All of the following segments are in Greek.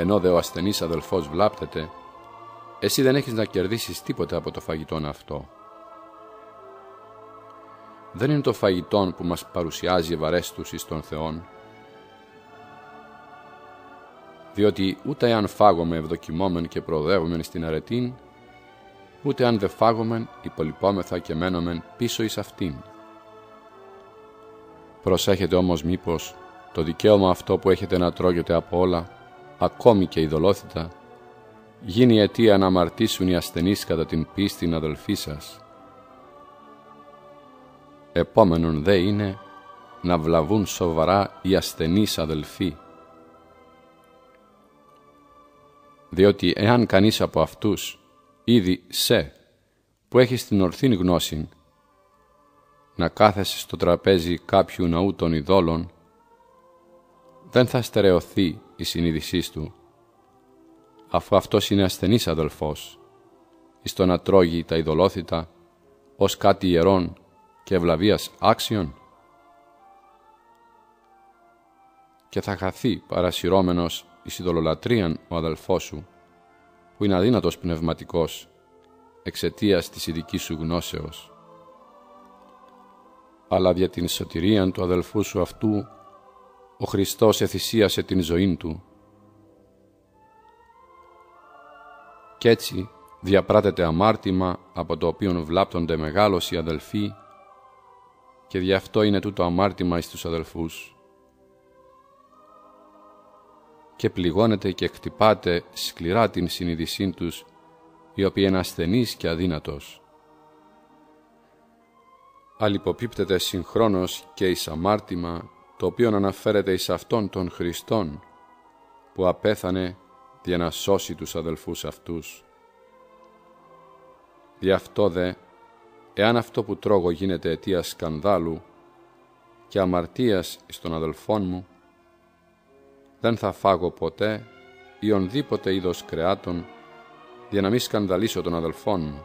ενώ δε ο ασθενής αδελφός βλάπτεται, εσύ δεν έχεις να κερδίσεις τίποτε από το φαγητόν αυτό. Δεν είναι το φαγητόν που μας παρουσιάζει ευαρέστους εις τον Θεόν, διότι ούτε αν φάγομεν ευδοκιμόμεν και προοδεύομεν στην αρετήν, ούτε αν δε φάγομεν υπολοιπόμεθα και μένομεν πίσω εις αυτήν. Προσέχετε όμως μήπως το δικαίωμα αυτό που έχετε να τρώγετε από όλα, ακόμη και ειδωλόθητα, γίνει αιτία να αμαρτήσουν οι ασθενείς κατά την πίστην αδελφοί σας. Επόμενον δε είναι να βλαβούν σοβαρά οι ασθενείς αδελφοί. Διότι εάν κανείς από αυτούς ήδη που έχεις την ορθήν γνώση να κάθεσαι στο τραπέζι κάποιου ναού των ειδόλων, δεν θα στερεωθεί η συνείδησή του, αφού αυτός είναι ασθενής αδελφός, εις το να τρώγει τα ειδωλόθητα ως κάτι ιερών και ευλαβίας άξιον, και θα χαθεί παρασυρώμενος εις ειδωλολατρίαν ο αδελφός σου, που είναι αδύνατος πνευματικός, εξαιτίας της ειδικής σου γνώσεως. Αλλά δια την σωτηρίαν του αδελφού σου αυτού, ο Χριστός εθυσίασε την ζωήν του. Κι έτσι διαπράτεται αμάρτημα από το οποίον βλάπτονται μεγάλος οι αδελφοί, και δι' αυτό είναι τούτο αμάρτημα εις τους αδελφούς. Και πληγώνεται και χτυπάτε σκληρά την συνείδησή τους, η οποία είναι ασθενής και αδύνατος. Αλλυποπίπτεται συγχρόνως και εις αμάρτημα, το οποίον αναφέρεται εις αυτόν των Χριστών, που απέθανε για να σώσει τους αδελφούς αυτούς. Γι' αυτό δε, εάν αυτό που τρώγω γίνεται αιτία σκανδάλου και αμαρτίας εις των αδελφών μου, δεν θα φάγω ποτέ ή ονδήποτε είδος κρεάτων, για να μην σκανδαλίσω των αδελφών μου.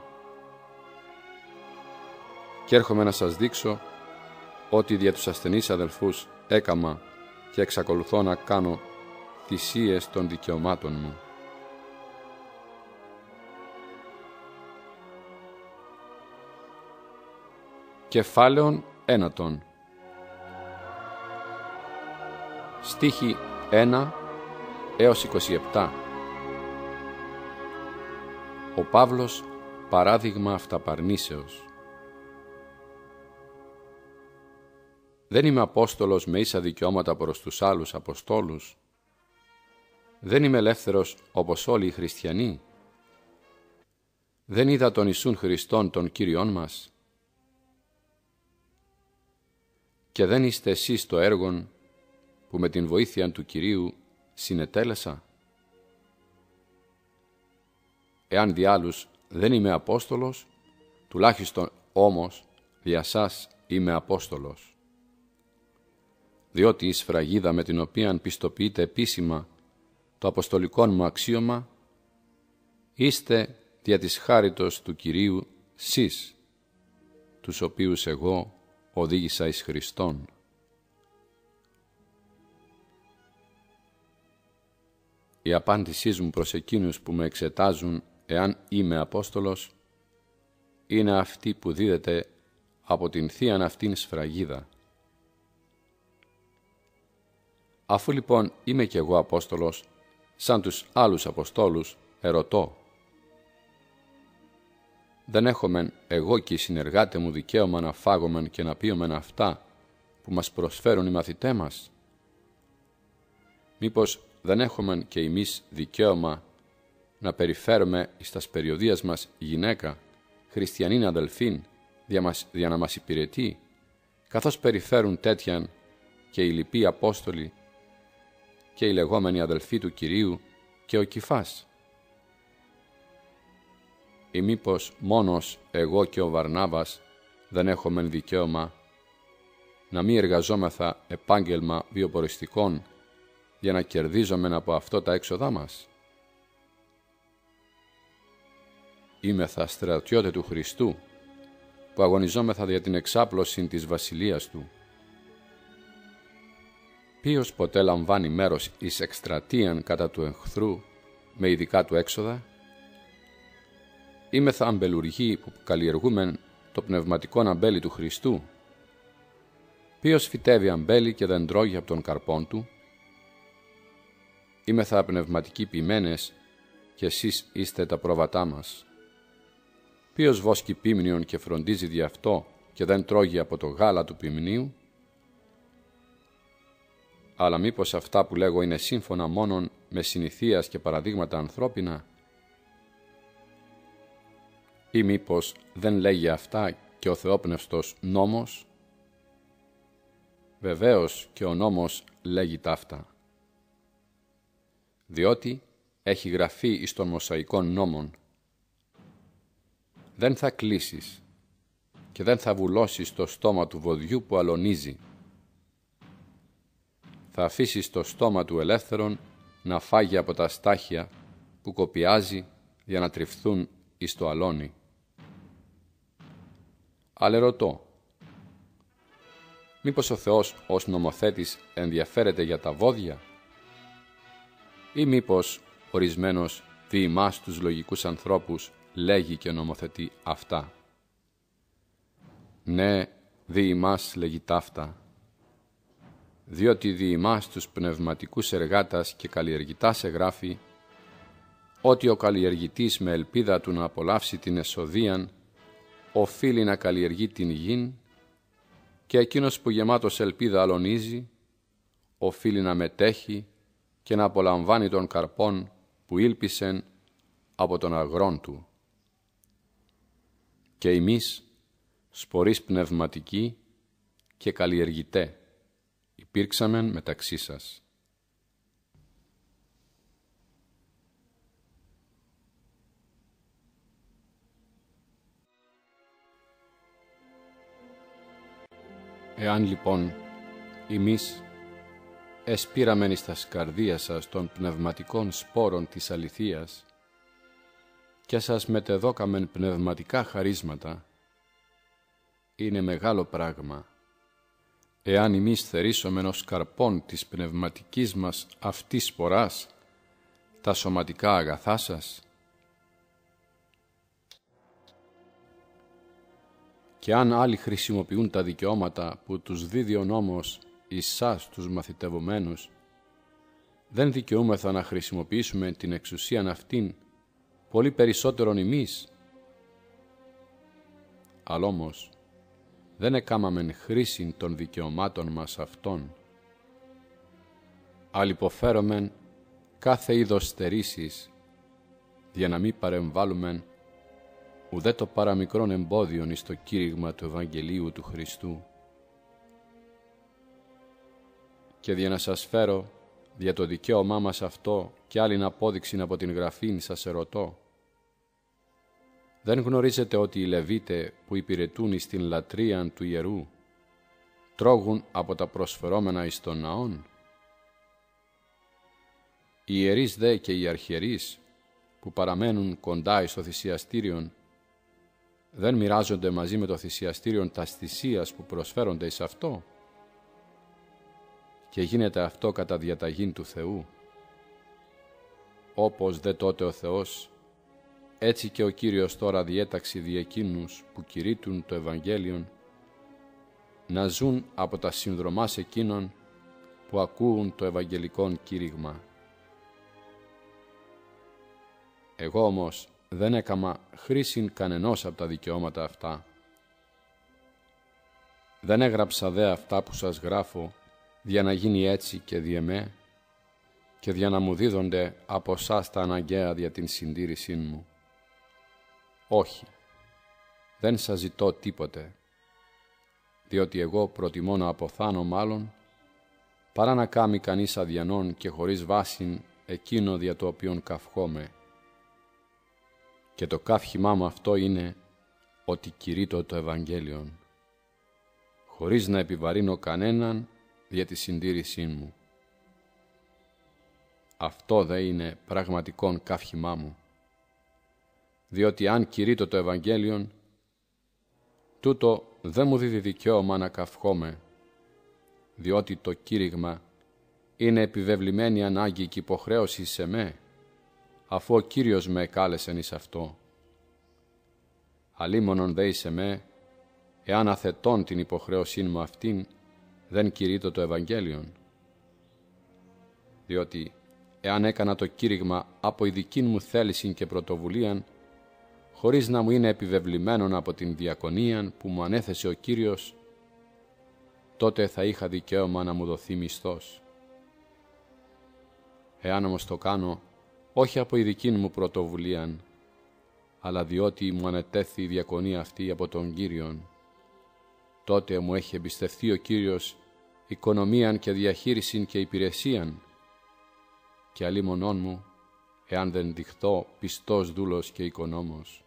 Και έρχομαι να σας δείξω ότι δια τους ασθενείς αδελφούς έκαμα και εξακολουθώ να κάνω θυσίες των δικαιωμάτων μου. Κεφάλαιον ένατον. Στίχοι 1 έως 27. Ο Παύλος παράδειγμα αυταπαρνήσεως. Δεν είμαι Απόστολος με ίσα δικαιώματα προς τους άλλους Αποστόλους. Δεν είμαι ελεύθερος όπως όλοι οι χριστιανοί. Δεν είδα τον Ιησούν Χριστόν τον Κύριον μας. Και δεν είστε εσείς το έργον που με την βοήθεια του Κυρίου συνετέλεσα. Εάν δι' άλλους δεν είμαι Απόστολος, τουλάχιστον όμως δια σας είμαι Απόστολος. Διότι η σφραγίδα με την οποία πιστοποιείται επίσημα το αποστολικό μου αξίωμα, είστε δια της χάριτος του Κυρίου σεις, τους οποίους εγώ οδήγησα εις Χριστόν. Η απάντησή μου προς εκείνους που με εξετάζουν εάν είμαι Απόστολος είναι αυτή που δίδεται από την θείαν αυτήν σφραγίδα. Αφού λοιπόν είμαι κι εγώ Απόστολος, σαν τους άλλους Αποστόλους, ερωτώ. Δεν έχομεν εγώ και οι συνεργάτε μου δικαίωμα να φάγομεν και να πίωμεν αυτά που μας προσφέρουν οι μαθητές μας? Μήπως δεν έχομεν και εμείς δικαίωμα να εις τας περιοδίας μας γυναίκα, χριστιανήν αδελφήν, δια να μας υπηρετεί, καθώς περιφέρουν τέτοιαν και οι λοιποί Απόστολοι και οι λεγόμενοι αδελφοί του Κυρίου και ο Κηφάς? Ή μήπως μόνος εγώ και ο Βαρνάβας δεν έχομεν δικαίωμα να μη εργαζόμεθα επάγγελμα βιοποριστικών για να κερδίζομεν από αυτό τα έξοδά μας? Είμεθα στρατιώτε του Χριστού που αγωνιζόμεθα για την εξάπλωση της βασιλείας Του. Ποιος ποτέ λαμβάνει μέρος εις εκστρατείαν κατά του εχθρού με ειδικά του έξοδα? Είμεθα αμπελουργοί που καλλιεργούμεν το πνευματικό αμπέλι του Χριστού. Ποιος φυτεύει αμπέλι και δεν τρώγει από τον καρπόν του? Είμεθα πνευματικοί ποιμένες και εσείς είστε τα πρόβατά μας. Ποιος βόσκει πίμνιον και φροντίζει δι' αυτό και δεν τρώγει από το γάλα του ποιμνίου? Αλλά μήπως αυτά που λέγω είναι σύμφωνα μόνον με συνηθίας και παραδείγματα ανθρώπινα? Ή μήπως δεν λέγει αυτά και ο θεόπνευστος νόμος? Βεβαίως και ο νόμος λέγει ταύτα. Διότι έχει γραφεί εις των Μωσαϊκών νόμων: δεν θα κλείσεις και δεν θα βουλώσεις το στόμα του βοδιού που αλωνίζει. Θα αφήσεις το στόμα του ελεύθερον να φάγει από τα στάχια που κοπιάζει για να τριφθούν εις το αλόνι. Αλλά ρωτώ, μήπως ο Θεός ως νομοθέτης ενδιαφέρεται για τα βόδια? Ή μήπως ορισμένος δι' ημάς τους λογικούς ανθρώπους λέγει και νομοθετεί αυτά? Ναι, δι' ημάς λέγει ταύτα, διότι δι' ημάς τους πνευματικούς εργάτας και καλλιεργητάς εγγράφει ότι ο καλλιεργητής με ελπίδα του να απολαύσει την εσοδίαν οφείλει να καλλιεργεί την γην, και εκείνος που γεμάτος ελπίδα αλωνίζει οφείλει να μετέχει και να απολαμβάνει των καρπών που ήλπισεν από τον αγρόν του. Και εμείς, σπορείς πνευματικοί και καλλιεργητέ, υπήρξαμεν μεταξύ σας. Εάν λοιπόν εμείς εσπείραμεν εις τας καρδίας σας των πνευματικών σπόρων της αληθείας και σας μετεδώκαμεν πνευματικά χαρίσματα, είναι μεγάλο πράγμα εάν εμείς θερήσομεν ως καρπόν της πνευματικής μας αυτής σποράς τα σωματικά αγαθά σας. Και αν άλλοι χρησιμοποιούν τα δικαιώματα που τους δίδει ο νόμος εις σας τους μαθητευομένους, δεν δικαιούμεθα να χρησιμοποιήσουμε την εξουσίαν αυτήν πολύ περισσότερον εμείς? Αλλά όμως δεν εκάμαμεν χρήσιν των δικαιωμάτων μας αυτών. Αλλυποφέρομεν κάθε είδος στερήσεις, για να μην παρεμβάλλουμεν ουδέ το παραμικρόν εμπόδιον εις το κήρυγμα του Ευαγγελίου του Χριστού. Και για να σας φέρω δια το δικαίωμά μας αυτό και άλλην απόδειξην από την Γραφήν, σας ερωτώ, δεν γνωρίζετε ότι οι Λεβίτε που υπηρετούν εις την λατρείαν του ιερού τρώγουν από τα προσφερόμενα εις των ναών? Οι ιερείς δε και οι αρχιερείς που παραμένουν κοντά εις το θυσιαστήριον δεν μοιράζονται μαζί με το θυσιαστήριον τας θυσίας που προσφέρονται εις αυτό? Και γίνεται αυτό κατά διαταγήν του Θεού. Όπως δε τότε ο Θεός, έτσι και ο Κύριος τώρα διέταξε δι' εκείνους που κηρύττουν το Ευαγγέλιον να ζουν από τα συνδρομάς εκείνων που ακούουν το Ευαγγελικόν κήρυγμα. Εγώ όμως δεν έκαμα χρήσιν κανενός από τα δικαιώματα αυτά. Δεν έγραψα δε αυτά που σας γράφω για να γίνει έτσι και δι' εμέ και για να μου δίδονται από εσάς τα αναγκαία δια την συντήρησή μου. Όχι, δεν σας ζητώ τίποτε, διότι εγώ προτιμώ να αποθάνω μάλλον, παρά να κάμει κανείς αδιανόν και χωρίς βάσιν εκείνο δια το οποίον καυχόμαι. Και το καύχημά μου αυτό είναι ότι κηρύττω το Ευαγγέλιον, χωρίς να επιβαρύνω κανέναν δια τη συντήρησή μου. Αυτό δε είναι πραγματικόν καύχημά μου, διότι αν κηρύττω το Ευαγγέλιον, τούτο δεν μου δίδει δικαίωμα να καυχόμαι, διότι το κήρυγμα είναι επιβεβλημένη ανάγκη και υποχρέωση σε με, αφού ο Κύριος με εκάλεσεν εις αυτό. Αλίμονον δε εις με, εάν αθετών την υποχρέωσή μου αυτήν, δεν κηρύττω το Ευαγγέλιον. Διότι, εάν έκανα το κήρυγμα από ειδική μου θέληση και πρωτοβουλίαν, χωρίς να μου είναι επιβεβλημένον από την διακονία που μου ανέθεσε ο Κύριος, τότε θα είχα δικαίωμα να μου δοθεί μισθός. Εάν όμως το κάνω, όχι από ειδική μου πρωτοβουλίαν, αλλά διότι μου ανετέθη η διακονία αυτή από τον Κύριον, τότε μου έχει εμπιστευτεί ο Κύριος οικονομίαν και διαχείρισιν και υπηρεσίαν, και αλίμονόν μου, εάν δεν δειχτώ πιστός δούλος και οικονόμος.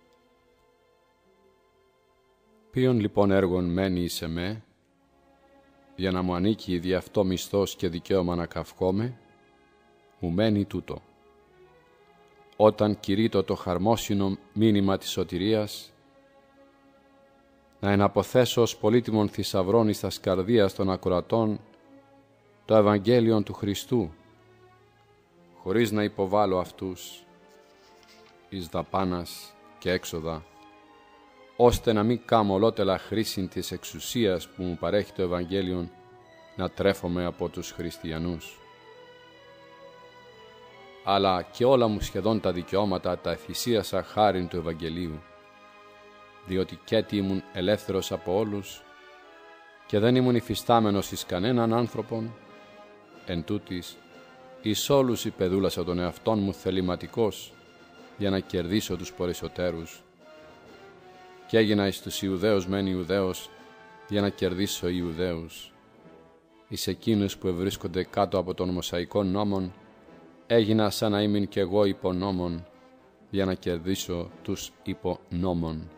Ποιον λοιπόν έργον μένει εις εμέ, για να μου ανήκει δι' αυτό μισθός και δικαίωμα να καυκόμαι, μου μένει τούτο. Όταν κηρύττω το χαρμόσυνο μήνυμα της σωτηρίας, να εναποθέσω ως πολύτιμον θησαυρών εις τας καρδίας των ακροατών το Ευαγγέλιον του Χριστού, χωρίς να υποβάλω αυτούς εις δαπάνας και έξοδα, ώστε να μην κάμω ολότελα χρήσιν της εξουσίας που μου παρέχει το Ευαγγέλιον να τρέφομαι από τους χριστιανούς. Αλλά και όλα μου σχεδόν τα δικαιώματα τα εθυσίασα χάριν του Ευαγγελίου, διότι κι έτι ήμουν ελεύθερος από όλους και δεν ήμουν υφιστάμενος εις κανέναν άνθρωπον, εν τούτης εις όλους υπεδούλασα τον εαυτόν μου θεληματικός για να κερδίσω τους περισσότερους, και έγινα εις τους Ιουδαίους μεν Ιουδαίος για να κερδίσω Ιουδαίους. Εις εκείνους που ευρίσκονται κάτω από τον Μωσαϊκόν νόμον έγινα σαν να ήμουν κι εγώ υπονόμων για να κερδίσω τους υπονόμων.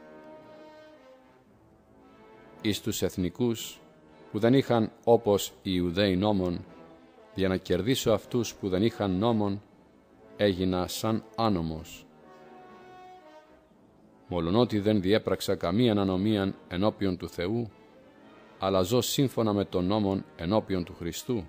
Εις τους εθνικούς που δεν είχαν όπως οι Ιουδαίοι νόμον, για να κερδίσω αυτούς που δεν είχαν νόμον, έγινα σαν άνομος. Μολονότι δεν διέπραξα καμίαν ανομίαν ενώπιον του Θεού, αλλά ζω σύμφωνα με τον νόμον ενώπιον του Χριστού.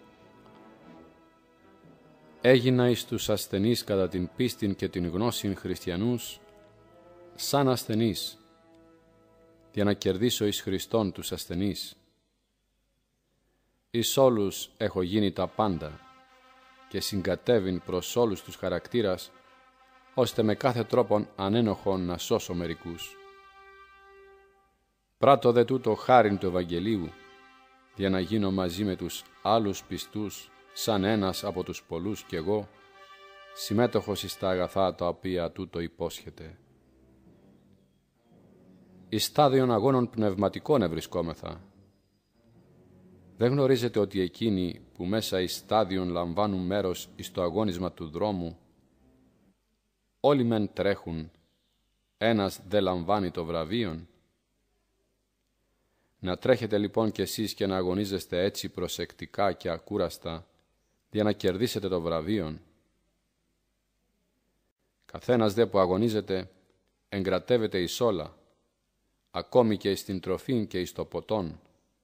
Έγινα εις τους ασθενείς κατά την πίστην και την γνώσιν χριστιανούς, σαν ασθενείς, για να κερδίσω εις Χριστόν τους ασθενείς. Εις όλους έχω γίνει τα πάντα και συγκατέβην προς όλους τους χαρακτήρας, ώστε με κάθε τρόπον ανένοχον να σώσω μερικούς. Πράττω δε τούτο χάριν του Ευαγγελίου, για να γίνω μαζί με τους άλλους πιστούς, σαν ένας από τους πολλούς κι εγώ, συμμέτοχος εις τα αγαθά τα οποία τούτο υπόσχεται. Εις στάδιον αγώνων πνευματικών ευρισκόμεθα. Δεν γνωρίζετε ότι εκείνοι που μέσα εις στάδιον λαμβάνουν μέρος εις το αγώνισμα του δρόμου, όλοι μεν τρέχουν, ένας δε λαμβάνει το βραβείον. Να τρέχετε λοιπόν κι εσείς και να αγωνίζεστε έτσι προσεκτικά και ακούραστα, για να κερδίσετε το βραβείον. Καθένας δε που αγωνίζεται, εγκρατεύεται εις όλα, ακόμη και εις την τροφήν και εις το ποτόν.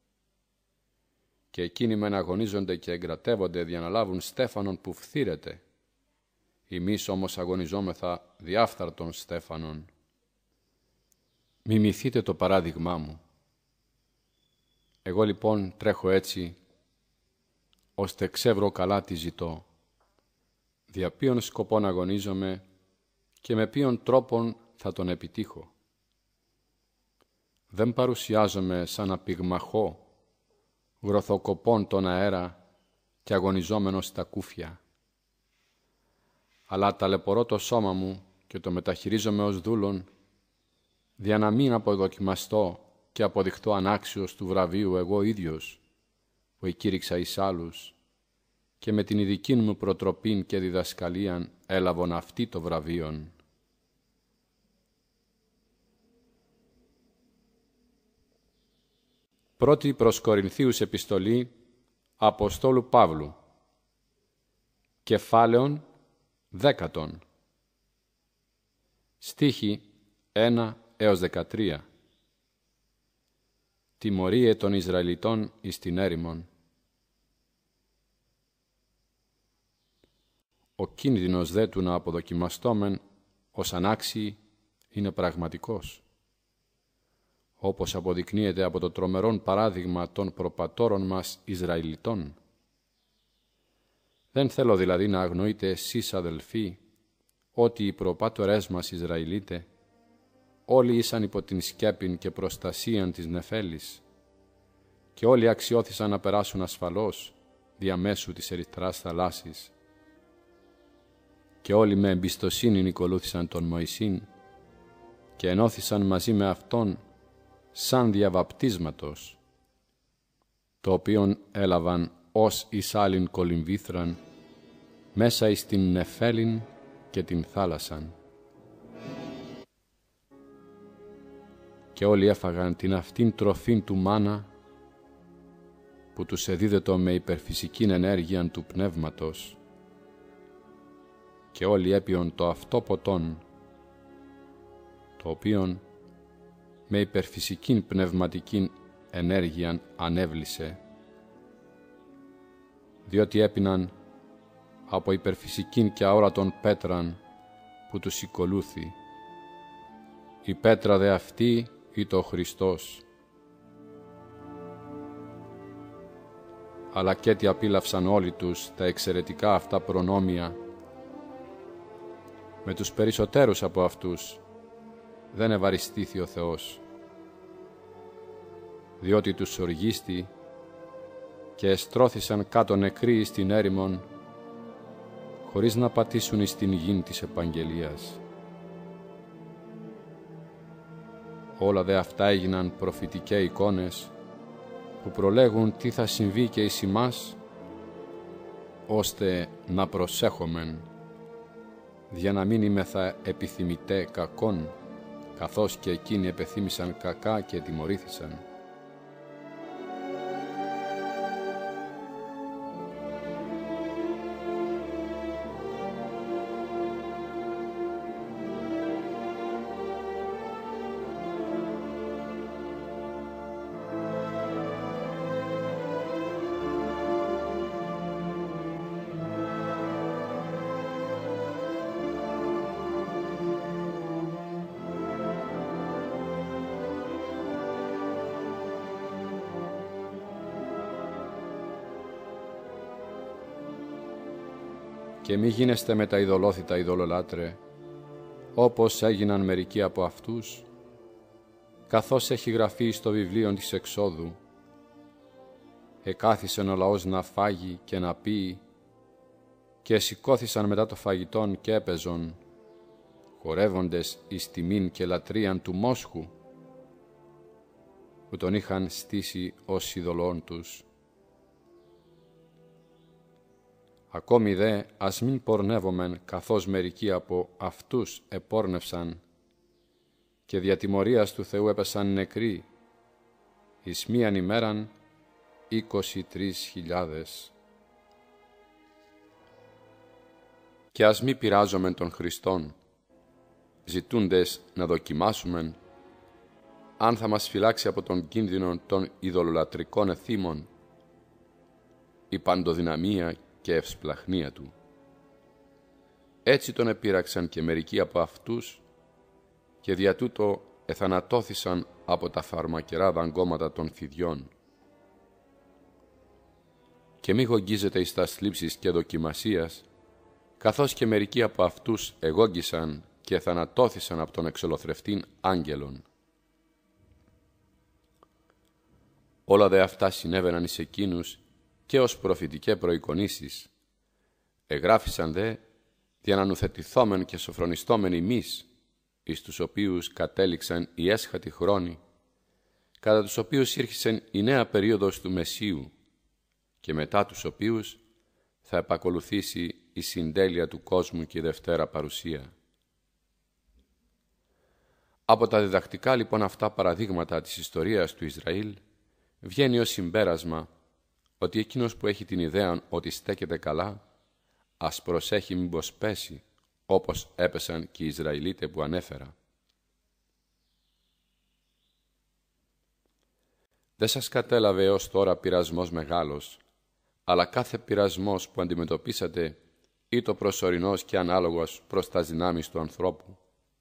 Και εκείνοι μεν αγωνίζονται και εγκρατεύονται για να λάβουν στέφανον που φθήρεται. Εμείς όμως αγωνιζόμεθα διάφθαρτον στέφανον. Μιμηθείτε το παράδειγμά μου. Εγώ λοιπόν τρέχω έτσι, ώστε ξεύρω καλά τι ζητώ, δια ποιον σκοπόν αγωνίζομαι και με ποιον τρόπον θα τον επιτύχω. Δεν παρουσιάζομαι σαν να πυγμαχώ, γροθοκοπών τον αέρα και αγωνιζόμενος στα κούφια, αλλά ταλαιπωρώ το σώμα μου και το μεταχειρίζομαι ως δούλον, δια να μην αποδοκιμαστώ και αποδειχτώ ανάξιος του βραβείου εγώ ίδιος, που εκήρυξα εις άλλους, και με την ειδική μου προτροπήν και διδασκαλίαν έλαβον αυτή το βραβείον. Πρώτη προς Κορινθίους επιστολή Αποστόλου Παύλου, κεφάλαιον 10, στίχοι 1 έως 13. Τιμωρίε των Ισραηλιτών εις την έρημον. ο κίνδυνος δε του να αποδοκιμαστόμεν ως ανάξιοι είναι πραγματικός, όπως αποδεικνύεται από το τρομερόν παράδειγμα των προπατώρων μας Ισραηλιτών. Δεν θέλω δηλαδή να αγνοείτε εσείς, αδελφοί, ότι οι προπάτορές μας Ισραηλίτε όλοι ήσαν υπό την σκέπην και προστασίαν της νεφέλης και όλοι αξιώθησαν να περάσουν ασφαλώς διαμέσου της ερυθράς θαλάσσης και όλοι με εμπιστοσύνη ακολούθησαν τον Μωυσήν και ενώθησαν μαζί με αυτόν σαν διαβαπτίσματος, το οποίον έλαβαν ως εις άλλην κολυμβήθραν μέσα εις την νεφέλην και την θάλασσαν. Και όλοι έφαγαν την αυτήν τροφήν του μάνα που τους εδίδετο με υπερφυσικήν ενέργειαν του πνεύματος και όλοι έπιον το αυτό ποτόν, το οποίον με υπερφυσικήν πνευματικήν ενέργειαν ανέβλησε, διότι έπιναν από υπερφυσικήν και αόρατον πέτραν που τους οικολούθη. Η πέτρα δε αυτή ήτο ο Χριστός. Αλλά και τι απίλαυσαν όλοι τους τα εξαιρετικά αυτά προνόμια, με τους περισσότερους από αυτούς δεν ευαριστήθη ο Θεός, διότι τους οργίστη και εστρώθησαν κάτω νεκροί στην έρημον, χωρίς να πατήσουν εις την γην της επαγγελίας. Όλα δε αυτά έγιναν προφητικέ εικόνες, που προλέγουν τι θα συμβεί και εις ημάς, ώστε να προσέχομεν, για να μην είμεθα επιθυμητέ κακών, καθώς και εκείνοι επεθύμησαν κακά και τιμωρήθησαν. Και μη γίνεστε με τα ειδωλόθητα ειδωλολάτρε, όπως έγιναν μερικοί από αυτούς, καθώς έχει γραφεί στο βιβλίο της Εξόδου. Εκάθισεν ο λαός να φάγει και να πίει, και σηκώθησαν μετά το φαγητόν και έπαιζον, χορεύοντες εις τιμήν και λατρείαν του Μόσχου, που τον είχαν στήσει ως ειδωλόν τους. Ακόμη δε ας μην πορνεύομεν, καθώς μερικοί από αυτούς επόρνευσαν και δια τιμωρίας του Θεού έπεσαν νεκροί, εις μίαν ημέραν 23.000. Και ας μη πειράζομεν τον Χριστόν, ζητούντες να δοκιμάσουμεν αν θα μας φυλάξει από τον κίνδυνο των ειδωλολατρικών εθήμων η παντοδυναμία και ευσπλαχνία του. Έτσι τον επήραξαν και μερικοί από αυτούς και δια τούτο εθανατώθησαν από τα φαρμακερά δαγκώματα των φιδιών. Και μη γογγίζετε εις τα θλίψεις και δοκιμασίας, καθώς και μερικοί από αυτούς εγόγγισαν και εθανατώθησαν από τον εξολοθρευτήν άγγελον. Όλα δε αυτά συνέβαιναν εις εκείνους και ως προφητικέ προεικονίσεις. Εγγράφησαν δε για να νουθετηθόμεν και σοφρονιστόμεν ημείς, εις τους οποίους κατέληξαν οι έσχατοι χρόνοι, κατά τους οποίους ήρχισεν η νέα περίοδος του Μεσσίου και μετά τους οποίους θα επακολουθήσει η συντέλεια του κόσμου και η Δευτέρα παρουσία. Από τα διδακτικά λοιπόν αυτά παραδείγματα της ιστορίας του Ισραήλ βγαίνει ως συμπέρασμα ότι εκείνος που έχει την ιδέα ότι στέκεται καλά, ας προσέχει μήπως πέσει, όπως έπεσαν και οι Ισραηλίτε που ανέφερα. Δεν σας κατέλαβε έως τώρα πειρασμός μεγάλος, αλλά κάθε πειρασμός που αντιμετωπίσατε ή το προσωρινός και ανάλογος προς τα δυνάμεις του ανθρώπου.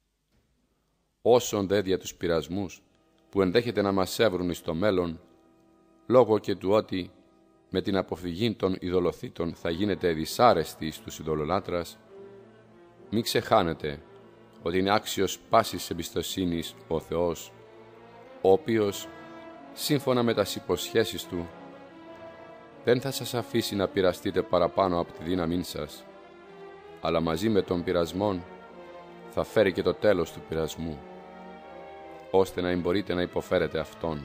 Όσον δε δια τους πειρασμούς που ενδέχεται να μας έβρουν εις το μέλλον, λόγω και του ότι με την αποφυγή των ειδωλοθήτων θα γίνετε δυσάρεστοι στους ειδωλολάτρας, μην ξεχάνετε ότι είναι άξιος πάσης εμπιστοσύνης ο Θεός, ο οποίος, σύμφωνα με τας υποσχέσεις Του, δεν θα σας αφήσει να πειραστείτε παραπάνω από τη δύναμή σας, αλλά μαζί με τον πειρασμόν θα φέρει και το τέλος του πειρασμού, ώστε να μπορείτε να υποφέρετε Αυτόν.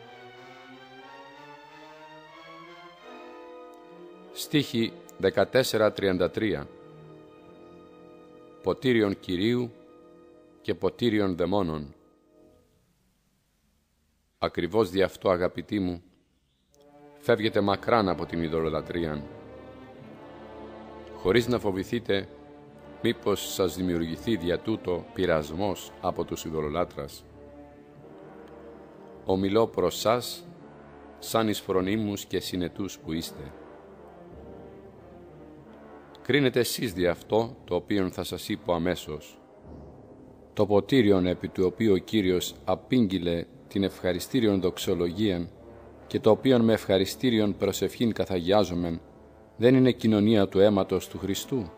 Στίχη 14-33. Ποτήριον Κυρίου και ποτήριον δαιμόνων. Ακριβώς δι' αυτό, αγαπητοί μου, φεύγετε μακράν από την ειδωλολατρία, χωρίς να φοβηθείτε μήπως σας δημιουργηθεί δια τούτο πειρασμός από τους ειδωλολάτρας. Ομιλώ προς σας σαν εις φρονίμους και συνετούς που είστε. Κρίνετε εσείς δι' αυτό το οποίον θα σας είπω αμέσως. Το ποτήριον επί του οποίου ο Κύριος απήγγειλε την ευχαριστήριον δοξολογίαν και το οποίον με ευχαριστήριον προσευχήν καθαγιάζομεν, δεν είναι κοινωνία του αίματος του Χριστού.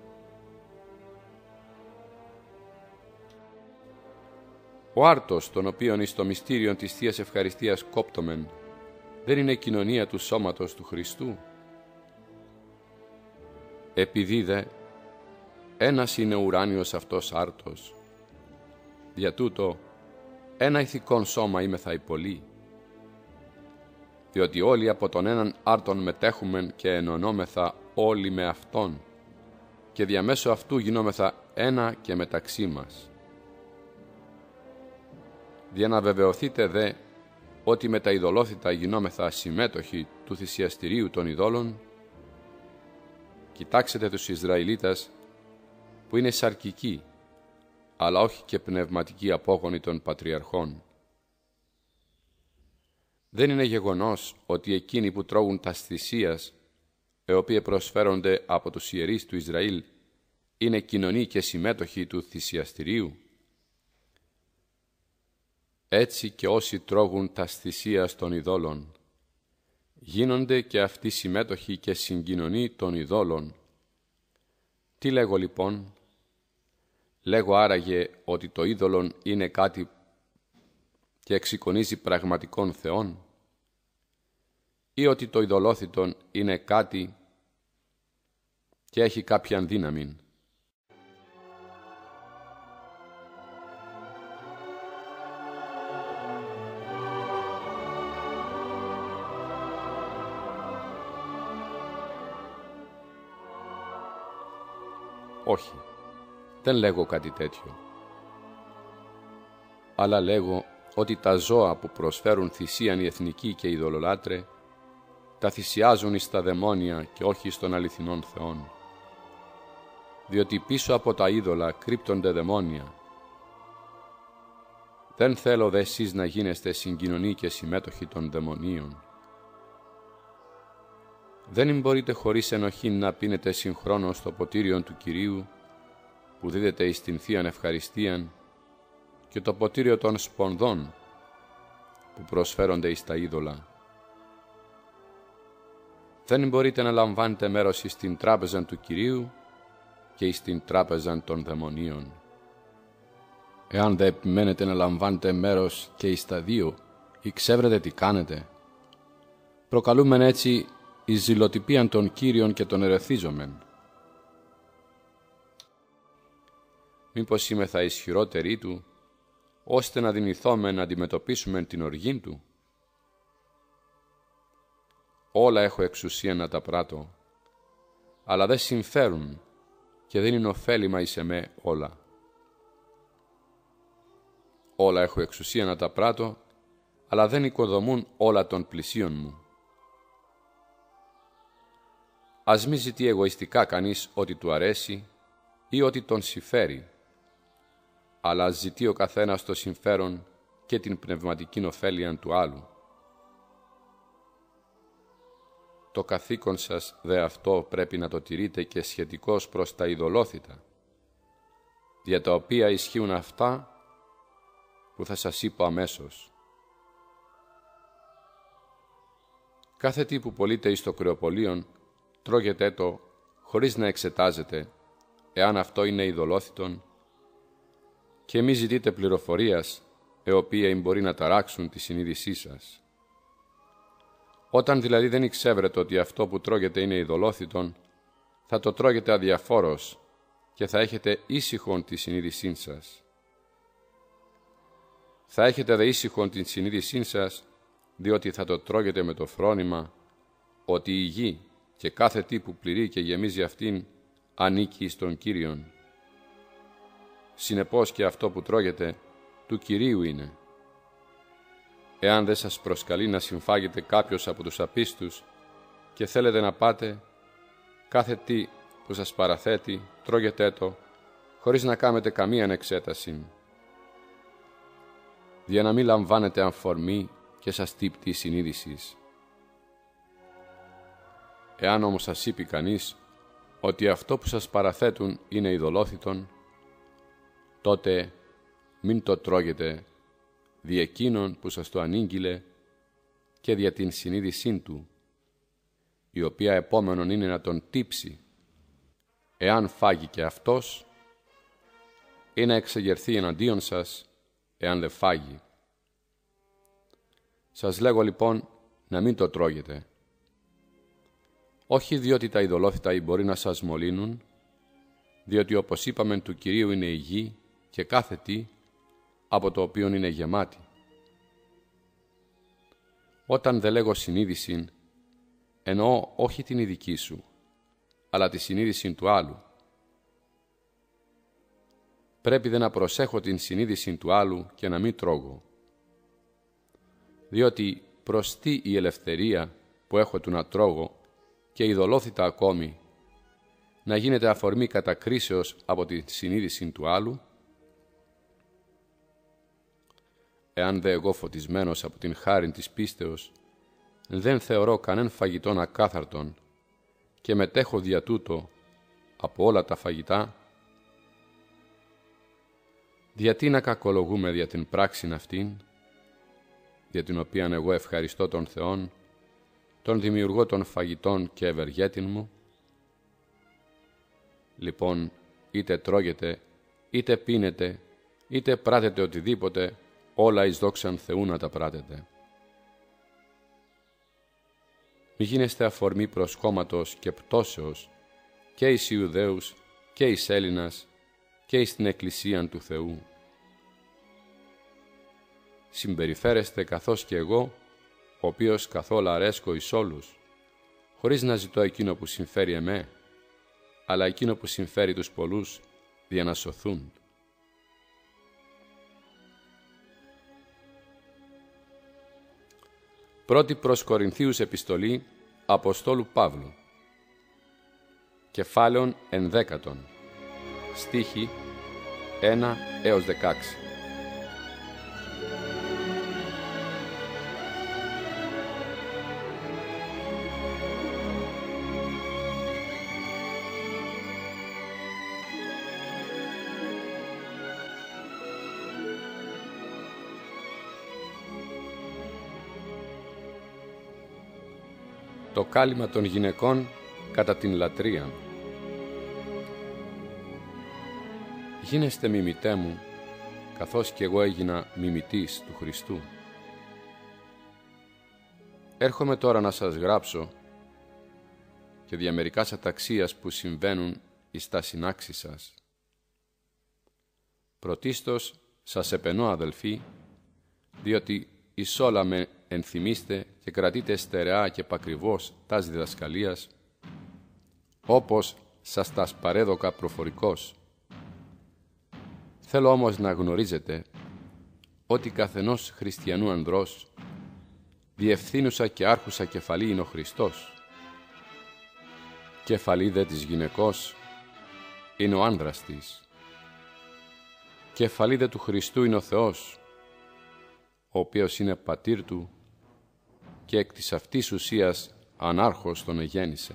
Ο άρτος, τον οποίον εις το μυστήριον της Θείας Ευχαριστίας κόπτομεν, δεν είναι κοινωνία του σώματος του Χριστού. Επειδή δε ένας είναι ουράνιος αυτός άρτος, δια τούτο ένα ηθικόν σώμα είμεθα οι πολλοί, διότι όλοι από τον έναν άρτον μετέχουμεν και ενωνόμεθα όλοι με Αυτόν, και διαμέσου αυτού γινόμεθα ένα και μεταξύ μας. Για να βεβαιωθείτε δε ότι με τα ειδωλόθητα γινόμεθα συμμέτοχοι του θυσιαστηρίου των ειδόλων, κοιτάξτε τους Ισραηλίτας που είναι σαρκικοί, αλλά όχι και πνευματικοί απόγονοι των πατριαρχών. Δεν είναι γεγονός ότι εκείνοι που τρώγουν τας θυσίας, οι οποίοι προσφέρονται από τους ιερείς του Ισραήλ, είναι κοινωνοί και συμμέτοχοι του θυσιαστηρίου. Έτσι και όσοι τρώγουν τας θυσίας των ειδόλων, γίνονται και αυτοί συμμέτοχοι και συγκοινωνοί των ειδόλων. Τι λέγω λοιπόν? Λέγω άραγε ότι το είδωλον είναι κάτι και εξεικονίζει πραγματικών θεών, ή ότι το ειδωλόθητον είναι κάτι και έχει κάποιαν δύναμη? Όχι, δεν λέγω κάτι τέτοιο. Αλλά λέγω ότι τα ζώα που προσφέρουν θυσίαν οι εθνικοί και οι ειδωλολάτρε, τα θυσιάζουν εις τα δαιμόνια και όχι στον αληθινών Θεόν. Διότι πίσω από τα είδωλα κρύπτονται δαιμόνια. Δεν θέλω δε εσείς να γίνεστε συγκοινωνοί και συμμέτοχοι των δαιμονίων. Δεν μπορείτε χωρίς ενοχή να πίνετε συγχρόνως το ποτήριον του Κυρίου που δίδεται εις την Θείαν Ευχαριστίαν και το ποτήριο των σπονδών που προσφέρονται εις τα είδωλα. Δεν μπορείτε να λαμβάνετε μέρος εις την τράπεζα του Κυρίου και εις την τράπεζα των δαιμονίων. Εάν δεν επιμένετε να λαμβάνετε μέρος και εις τα δύο, ή ξέρετε τι κάνετε, προκαλούμεν έτσι εις ζηλοτυπίαν των Κύριων και των ερεθίζομεν. Μήπως είμεθα ισχυρότεροι του, ώστε να δυνηθούμε να αντιμετωπίσουμε την οργή του? Όλα έχω εξουσία να τα πράττω, αλλά δεν συμφέρουν και δεν είναι ωφέλιμα εις εμέ όλα. Όλα έχω εξουσία να τα πράττω, αλλά δεν οικοδομούν όλα των πλησίων μου. Ας μη ζητεί εγωιστικά κανείς ότι του αρέσει ή ότι τον συμφέρει, αλλά ας ζητεί ο καθένας το συμφέρον και την πνευματική ωφέλεια του άλλου. το καθήκον σας δε αυτό πρέπει να το τηρείτε και σχετικώς προς τα ειδωλόθητα, δια τα οποία ισχύουν αυτά που θα σας είπω αμέσως. Κάθε τι που πωλείται εις το κρεοπωλείον, τρώγετε το χωρίς να εξετάζετε εάν αυτό είναι ειδωλόθητον, και μη ζητείτε πληροφορίας, οι οποίες μπορεί να ταράξουν τη συνείδησή σας. Όταν δηλαδή δεν εξεύρετε ότι αυτό που τρώγετε είναι ειδωλόθητον, θα το τρώγετε αδιαφόρος και θα έχετε ήσυχον τη συνείδησή σας. Θα έχετε δε ήσυχον την συνείδησή σας, διότι θα το τρώγετε με το φρόνημα ότι η γη και κάθε τι που πληρεί και γεμίζει αυτήν ανήκει στον Κύριον. Συνεπώς και αυτό που τρώγετε του Κυρίου είναι. Εάν δεν σας προσκαλεί να συμφάγετε κάποιος από τους απίστους και θέλετε να πάτε, κάθε τι που σας παραθέτει τρώγετε το, χωρίς να κάνετε καμία εξέταση, για να μην λαμβάνετε αφορμή και σας τύπτει η συνείδησης. Εάν όμως σας είπε κανείς ότι αυτό που σας παραθέτουν είναι ειδωλόθητον, τότε μην το τρώγετε δι' εκείνον που σας το ανήγγειλε και δια την συνείδησή του, η οποία επόμενον είναι να τον τύψει, εάν φάγει και αυτός, ή να εξεγερθεί εναντίον σας, εάν δεν φάγει. Σας λέγω λοιπόν να μην το τρώγετε, όχι διότι τα ειδωλόθητα μπορεί να σας μολύνουν, διότι όπως είπαμε του Κυρίου είναι η γη και κάθε τι από το οποίο είναι γεμάτη. Όταν δε λέγω συνείδηση, εννοώ όχι την ειδική σου, αλλά τη συνείδηση του άλλου. Πρέπει δε να προσέχω την συνείδηση του άλλου και να μην τρώγω, διότι προς τι η ελευθερία που έχω του να τρώγω και ειδωλόθητα ακόμη, να γίνεται αφορμή κατακρίσεως από τη συνείδηση του άλλου. Εάν δε εγώ φωτισμένος από την χάριν της πίστεως, δεν θεωρώ κανέν φαγητόν ακάθαρτον και μετέχω δια τούτο από όλα τα φαγητά, γιατί να κακολογούμε δια την πράξην αυτήν, για την οποία εγώ ευχαριστώ τον Θεόν, τον δημιουργό των φαγητών και ευεργέτην μου. Λοιπόν, είτε τρώγετε, είτε πίνετε, είτε πράτετε οτιδήποτε, όλα εις δόξαν Θεού να τα πράτετε. Μη γίνεστε αφορμή προσκόμματος και πτώσεως και εις Ιουδαίους και εις Έλληνας και εις την Εκκλησίαν του Θεού. Συμπεριφέρεστε καθώς και εγώ, ο οποίος καθόλου αρέσκω εις όλους, χωρίς να ζητώ εκείνο που συμφέρει εμέ, αλλά εκείνο που συμφέρει τους πολλούς, για να σωθούν. Πρώτη προς Κορινθίους επιστολή Αποστόλου Παύλου, κεφάλαιον 11, στίχοι 1 έως 16. Το κάλυμα των γυναικών κατά την λατρεία. Γίνεστε μιμητέ μου, καθώς κι εγώ έγινα μιμητής του Χριστού. Έρχομαι τώρα να σας γράψω και δια μερικάς αταξίας που συμβαίνουν εις τα συνάξεις σας. Πρωτίστως σας επενώ, αδελφοί, διότι εις όλα με ενθυμίστε και κρατείτε στερεά και πακριβώς τας διδασκαλίας, όπως σας τας παρέδωκα προφορικώς. Θέλω όμως να γνωρίζετε ότι καθενός χριστιανού ανδρός, διευθύνουσα και άρχουσα κεφαλή είναι ο Χριστός. Κεφαλή δε της γυναικός είναι ο άνδρας της. Κεφαλή δε του Χριστού είναι ο Θεός, ο οποίος είναι πατήρ του και εκ της αυτής ουσίας ανάρχος τον εγέννησε.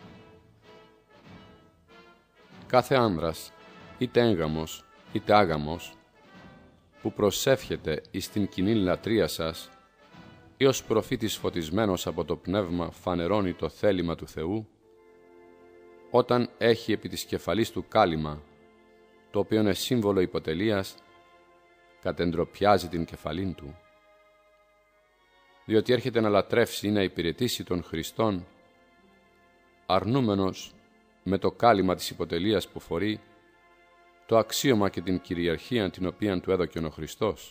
Κάθε άνδρας, είτε έγγαμος είτε άγαμος, που προσεύχεται εις την κοινή λατρεία σας, ή ως προφήτης φωτισμένος από το Πνεύμα φανερώνει το θέλημα του Θεού, όταν έχει επί της κεφαλής του κάλυμα, το οποίο είναι σύμβολο υποτελείας, κατεντροπιάζει την κεφαλήν του. Διότι έρχεται να λατρεύσει ή να υπηρετήσει τον Χριστόν, αρνούμενος με το κάλυμα της υποτελείας που φορεί, το αξίωμα και την κυριαρχία την οποία του έδωκε ο Χριστός.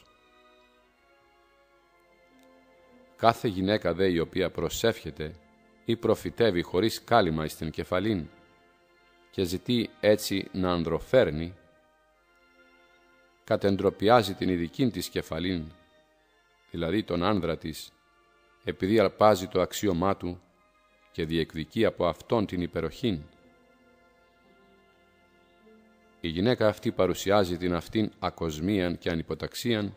Κάθε γυναίκα δε η οποία προσεύχεται ή προφητεύει χωρίς κάλυμα εις την κεφαλήν και ζητεί έτσι να ανδροφέρνει, κατεντροπιάζει την ειδικήν της κεφαλήν, δηλαδή τον άνδρα της, επειδή αρπάζει το αξίωμά του και διεκδικεί από αυτόν την υπεροχήν. Η γυναίκα αυτή παρουσιάζει την αυτήν ακοσμίαν και ανυποταξίαν,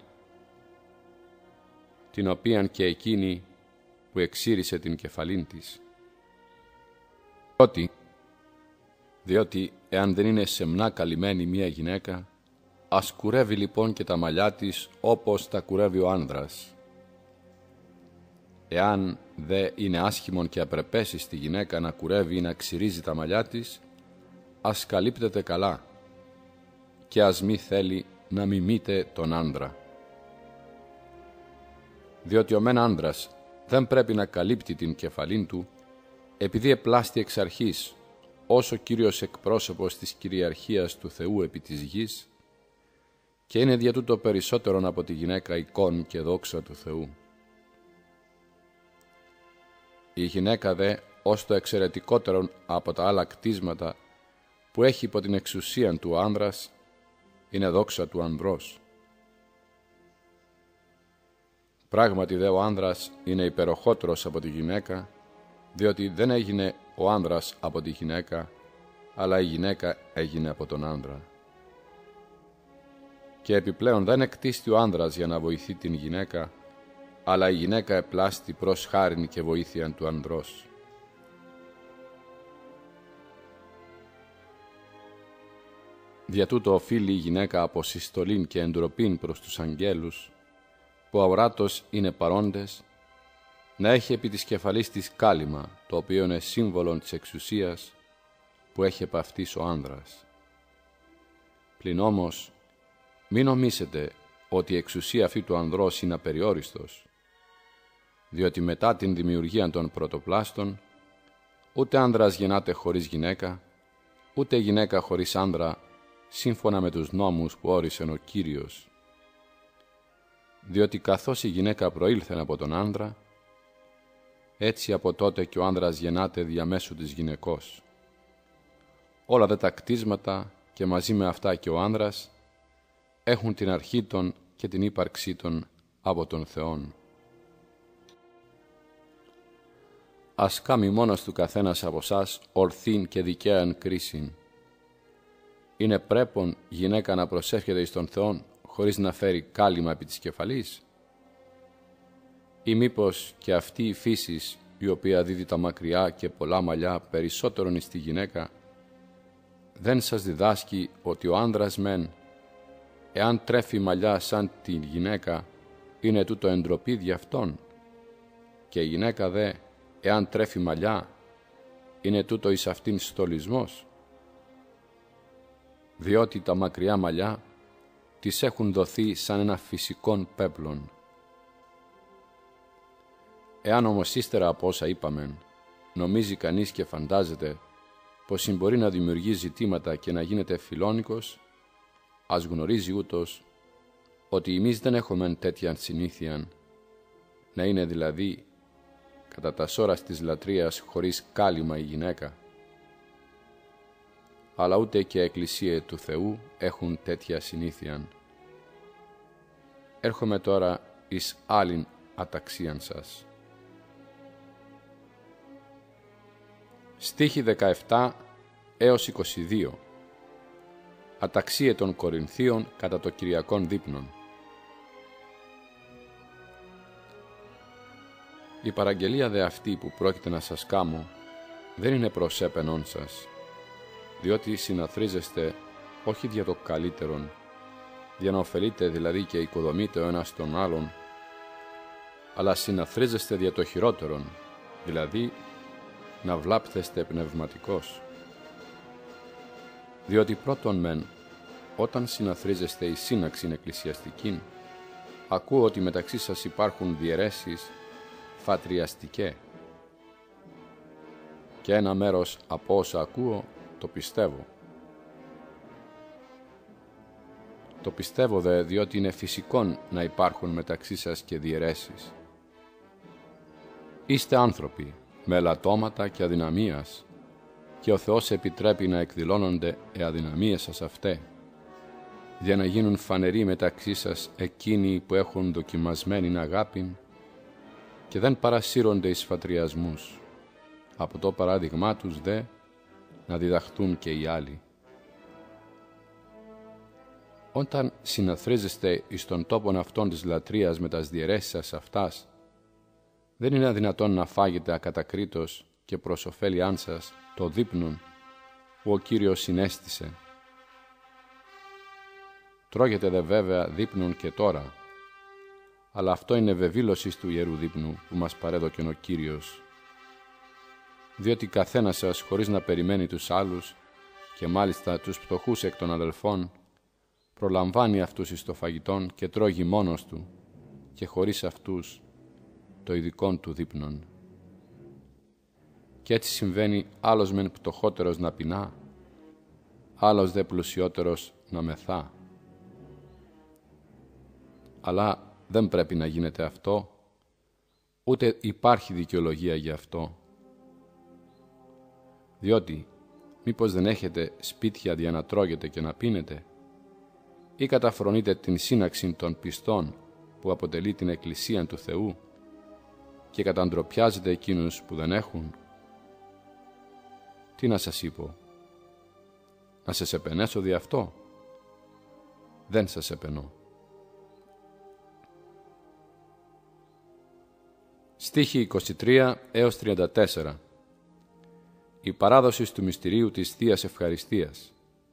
την οποίαν και εκείνη που εξήρισε την κεφαλήν της. Διότι εάν δεν είναι σεμνά καλυμμένη μία γυναίκα, ας κουρεύει λοιπόν και τα μαλλιά της όπως τα κουρεύει ο άνδρας. Εάν δε είναι άσχημον και απρεπέσει στη γυναίκα να κουρεύει ή να ξυρίζει τα μαλλιά της, ας καλύπτεται καλά και ας μη θέλει να μιμείται τον άνδρα. Διότι ο μεν άνδρας δεν πρέπει να καλύπτει την κεφαλήν του, επειδή επλάστη εξ αρχής ως ο Κύριος εκπρόσωπος της κυριαρχίας του Θεού επί της γης, και είναι δια τούτο περισσότερον από τη γυναίκα εικόν και δόξα του Θεού. Η γυναίκα δε ως το εξαιρετικότερον από τα άλλα κτίσματα που έχει υπό την εξουσία του άνδρας, είναι δόξα του ανδρός. Πράγματι δε ο άνδρας είναι υπεροχότερος από τη γυναίκα, διότι δεν έγινε ο άνδρας από τη γυναίκα, αλλά η γυναίκα έγινε από τον άνδρα. Και επιπλέον δεν εκτίστη ο άνδρας για να βοηθεί την γυναίκα, αλλά η γυναίκα επλάστη προς χάριν και βοήθειαν του ανδρός. Δια τούτο οφείλει η γυναίκα από συστολήν και εντροπήν προς τους αγγέλους, που αοράτως είναι παρόντες, να έχει επί της κεφαλής της κάλυμα, το οποίο είναι σύμβολον της εξουσίας που έχει επ' αυτής ο άνδρας. Πλην όμως, μην νομίσετε ότι η εξουσία αυτή του ανδρός είναι απεριόριστος, διότι μετά την δημιουργία των πρωτοπλάστων, ούτε άνδρας γεννάται χωρίς γυναίκα, ούτε γυναίκα χωρίς άνδρα, σύμφωνα με τους νόμους που όρισε ο Κύριος. Διότι καθώς η γυναίκα προήλθεν από τον άνδρα, έτσι από τότε και ο άνδρας γεννάται διαμέσου της γυναικός. Όλα δε τα κτίσματα και μαζί με αυτά και ο άνδρας έχουν την αρχή των και την ύπαρξή των από τον Θεόν. Ας κάμει μόνος του καθένας από σας ορθήν και δικαίαν κρίσιν. Είναι πρέπον γυναίκα να προσεύχεται εις τον Θεόν χωρίς να φέρει κάλυμα επί της κεφαλής? Ή μήπως και αυτή η φύσης, η οποία δίδει τα μακριά και πολλά μαλλιά περισσότερον εις τη γυναίκα, δεν σας διδάσκει ότι ο άνδρας μεν, εάν τρέφει μαλλιά σαν τη γυναίκα, είναι τούτο εντροπή δι' αυτόν, και η γυναίκα δε, εάν τρέφει μαλλιά, είναι τούτο εις αυτήν στολισμός? Διότι τα μακριά μαλλιά τις έχουν δοθεί σαν ένα φυσικόν πέπλον. Εάν όμως ύστερα από όσα είπαμεν, νομίζει κανείς και φαντάζεται πως συμπορεί να δημιουργεί ζητήματα και να γίνεται φιλόνικος, ας γνωρίζει ούτως ότι εμείς δεν έχουμε τέτοια συνήθεια, να είναι δηλαδή κατά τα σώρας της λατρείας χωρίς κάλυμα η γυναίκα, αλλά ούτε και εκκλησία του Θεού έχουν τέτοια συνήθεια. Έρχομαι τώρα εις άλλην αταξίαν σας. Στίχοι 17 έως 22. Αταξία των Κορινθίων κατά το Κυριακόν δείπνον. Η παραγγελία δε αυτή που πρόκειται να σας κάμω δεν είναι προς έπαινον σας, διότι συναθρίζεστε όχι δια το καλύτερον, για να ωφελείτε δηλαδή και οικοδομείτε ο ένας τον άλλον, αλλά συναθρίζεστε δια το χειρότερον, δηλαδή να βλάπτεστε πνευματικώς. Διότι πρώτον μεν, όταν συναθρίζεστε η σύναξην εκκλησιαστικήν, ακούω ότι μεταξύ σας υπάρχουν διαιρέσεις φατριαστικέ. Και ένα μέρος από όσα ακούω το πιστεύω. Το πιστεύω δε διότι είναι φυσικόν να υπάρχουν μεταξύ σας και διαιρέσεις. Είστε άνθρωποι με ελαττώματα και αδυναμίας και ο Θεός επιτρέπει να εκδηλώνονται οι αδυναμίες σας αυτέ, για να γίνουν φανεροί μεταξύ σας εκείνοι που έχουν δοκιμασμένην αγάπην και δεν παρασύρονται εις φατριασμούς, από το παράδειγμά τους δε να διδαχθούν και οι άλλοι. Όταν συναθρίζεστε εις τον τόπον αυτών της λατρείας με τας διαιρέσεις σας αυτάς, δεν είναι αδυνατόν να φάγετε ακατακρίτως και προς ωφέλιάν σας το δείπνον που ο Κύριος συνέστησε. Τρώγετε δε βέβαια δείπνον και τώρα, αλλά αυτό είναι βεβήλωσης του Ιερού δείπνου που μας παρέδωκεν ο Κύριος, διότι καθένας σας χωρίς να περιμένει τους άλλους και μάλιστα τους πτωχούς εκ των αδελφών, προλαμβάνει αυτούς εις το φαγητόν και τρώγει μόνος του και χωρίς αυτούς το ειδικόν του δείπνον. Και έτσι συμβαίνει άλλος μεν πτωχότερος να πεινά, άλλος δε πλουσιότερος να μεθά. Αλλά δεν πρέπει να γίνεται αυτό, ούτε υπάρχει δικαιολογία για αυτό. Διότι μήπως δεν έχετε σπίτια για να τρώγετε και να πίνετε, ή καταφρονείτε την σύναξη των πιστών που αποτελεί την Εκκλησία του Θεού και καταντροπιάζετε εκείνους που δεν έχουν. Τι να σας είπω, να σας επενέσω δι' αυτό? Δεν σας επενώ. Στίχοι 23 έως 34. Η παράδοση του μυστηρίου της Θείας Ευχαριστίας.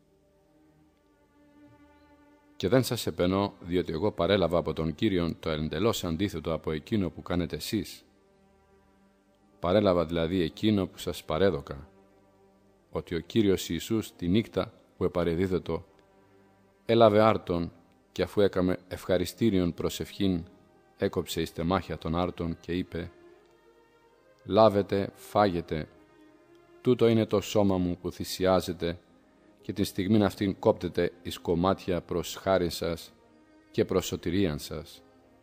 Και δεν σας επενώ, διότι εγώ παρέλαβα από τον Κύριον το εντελώς αντίθετο από εκείνο που κάνετε εσείς. Παρέλαβα δηλαδή εκείνο που σας παρέδωκα, ότι ο Κύριος Ιησούς τη νύχτα που επαρεδίδετο, έλαβε άρτον και αφού έκαμε ευχαριστήριον προσευχήν, έκοψε εις τεμάχια των άρτων και είπε «Λάβετε, φάγετε, τούτο είναι το σώμα μου που θυσιάζεται και την στιγμήν αυτήν κόπτεται εις κομμάτια προς χάριν σας και προς σωτηρίαν σας.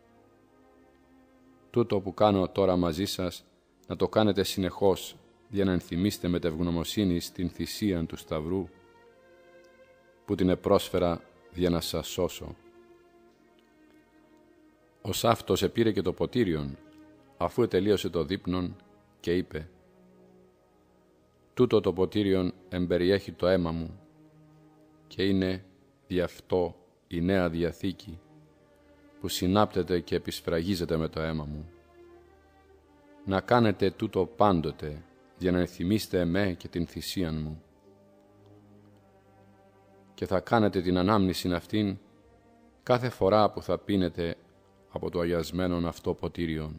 Τούτο που κάνω τώρα μαζί σας, να το κάνετε συνεχώς, για να ενθυμίστε με τευγνωμοσύνη στην θυσίαν του Σταυρού, που την επρόσφερα για να σας σώσω». Ο Σαύτος επήρε και το ποτήριον, αφού ετελείωσε το δείπνον, και είπε «Τούτο το ποτήριον εμπεριέχει το αίμα μου και είναι δι' αυτό η Νέα Διαθήκη που συνάπτεται και επισφραγίζεται με το αίμα μου. Να κάνετε τούτο πάντοτε για να ενθυμίστε εμέ και την θυσίαν μου. Και θα κάνετε την ανάμνηση αυτήν κάθε φορά που θα πίνετε από το αγιασμένον αυτό ποτήριον.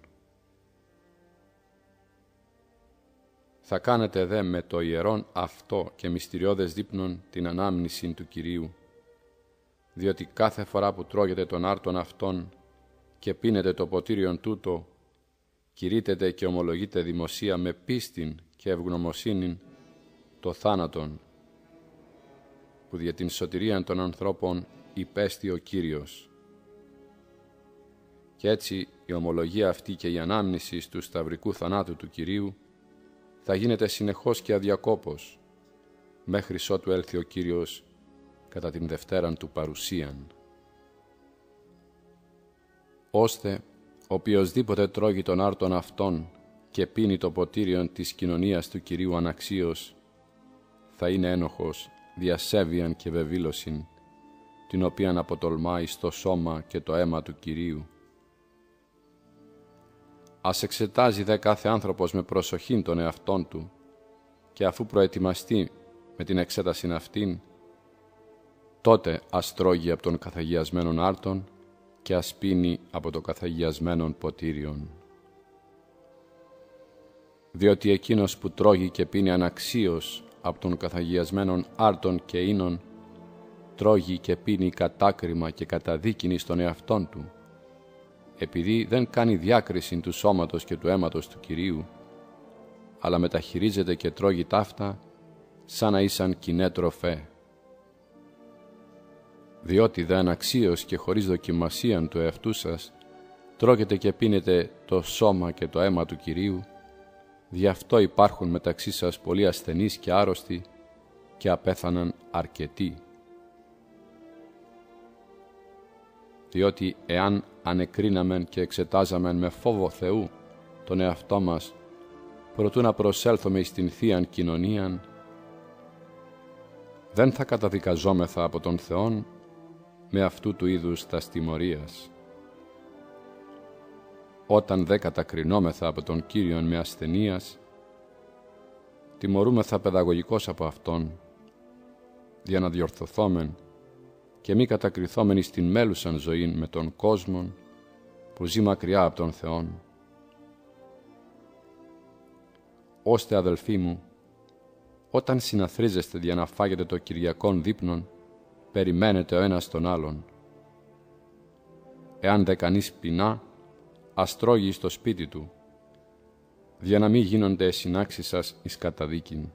Θα κάνετε δε με το ιερόν αυτό και μυστηριώδες δείπνον την ανάμνηση του Κυρίου, διότι κάθε φορά που τρώγετε τον άρτον αυτόν και πίνετε το ποτήριον τούτο, κηρύτετε και ομολογείτε δημοσία με πίστην και ευγνωμοσύνην το θάνατον, που δια την σωτηρίαν των ανθρώπων υπέστη ο Κύριος. Και έτσι η ομολογία αυτή και η ανάμνηση του σταυρικού θανάτου του Κυρίου θα γίνεται συνεχώς και αδιακόπως, μέχρι ότου έλθει ο Κύριος κατά την Δευτέραν του παρουσίαν. Ώστε οποιοσδήποτε τρώγει τον άρτον αυτόν και πίνει το ποτήριον της κοινωνίας του Κυρίου αναξίως, θα είναι ένοχος διασέβιαν και βεβήλωσιν, την οποίαν αποτολμάει στο σώμα και το αίμα του Κυρίου. Ας εξετάζει δε κάθε άνθρωπος με προσοχήν τον εαυτόν του και αφού προετοιμαστεί με την εξέταση αυτήν, τότε ας τρώγει από τον καθαγιασμένον άρτον και ας πίνει από το καθαγιασμένον ποτήριον. Διότι εκείνος που τρώγει και πίνει αναξίως από τον καθαγιασμένον άρτον και ίνον, τρώγει και πίνει κατάκριμα και καταδίκην στον εαυτόν του, επειδή δεν κάνει διάκριση του σώματος και του αίματος του Κυρίου, αλλά μεταχειρίζεται και τρώγει ταύτα σαν να ήσαν κοινέ τροφέ. Διότι δε αναξίως και χωρίς δοκιμασίαν του εαυτού σας, τρώγετε και πίνετε το σώμα και το αίμα του Κυρίου, δι' αυτό υπάρχουν μεταξύ σας πολλοί ασθενείς και άρρωστοι και απέθαναν αρκετοί. Διότι εάν ανεκρίναμεν και εξετάζαμεν με φόβο Θεού τον εαυτό μας, προτού να προσέλθουμε στην Θείαν Κοινωνίαν, δεν θα καταδικαζόμεθα από τον Θεόν με αυτού του είδους τας τιμωρίας. Όταν δε κατακρινόμεθα από τον Κύριον με ασθενείας, τιμωρούμεθα παιδαγωγικώς από Αυτόν, για να διορθωθόμεν και μη κατακριθόμενοι στην μέλουσαν ζωή με τον κόσμο που ζει μακριά από τον Θεόν. Ώστε, αδελφοί μου, όταν συναθρίζεστε για να φάγετε το Κυριακόν δείπνον, περιμένετε ο ένας τον άλλον. Εάν δε κανείς πεινά, ας τρώγει στο σπίτι του, για να μην γίνονται συνάξεις σας εις καταδίκην.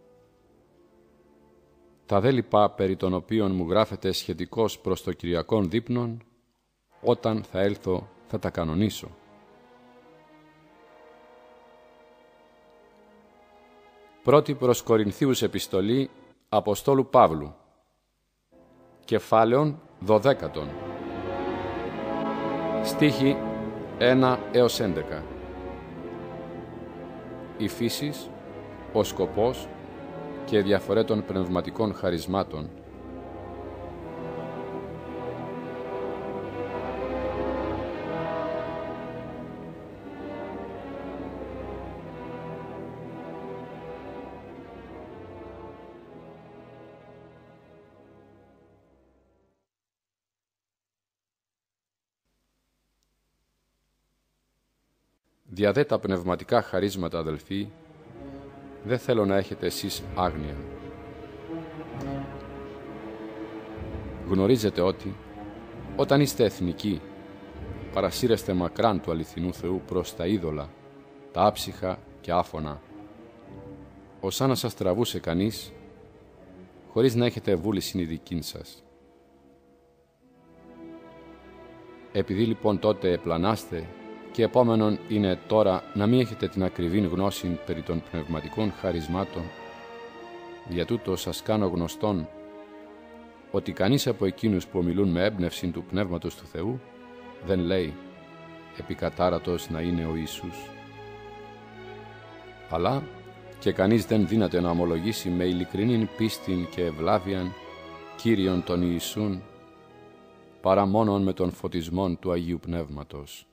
Τα δε λοιπά περί των οποίων μου γράφετε σχετικώς προς το Κυριακόν δείπνον, όταν θα έλθω θα τα κανονίσω. Πρώτη προς Κορινθίους επιστολή Αποστόλου Παύλου, κεφάλαιον 12, στίχοι 1 έως 11. Η φύσης, ο σκοπός και η διαφορέ των πνευματικών χαρισμάτων. Δια δε τα πνευματικά χαρίσματα, αδελφοί, δεν θέλω να έχετε εσείς άγνοια. Γνωρίζετε ότι όταν είστε εθνικοί, παρασύρεστε μακράν του αληθινού Θεού προς τα είδωλα, τα άψυχα και άφωνα, ως να σας τραβούσε κανείς, χωρίς να έχετε βούληση δική σας. Επειδή λοιπόν τότε επλανάστε, και επόμενον είναι τώρα να μην έχετε την ακριβή γνώση περί των πνευματικών χαρισμάτων, για τούτο σας κάνω γνωστόν ότι κανείς από εκείνους που ομιλούν με έμπνευση του Πνεύματος του Θεού δεν λέει επικατάρατος να είναι ο Ιησούς. Αλλά και κανείς δεν δύναται να ομολογήσει με ειλικρινήν πίστην και ευλάβιαν Κύριον τον Ιησούν, παρά μόνον με τον φωτισμόν του Αγίου Πνεύματος.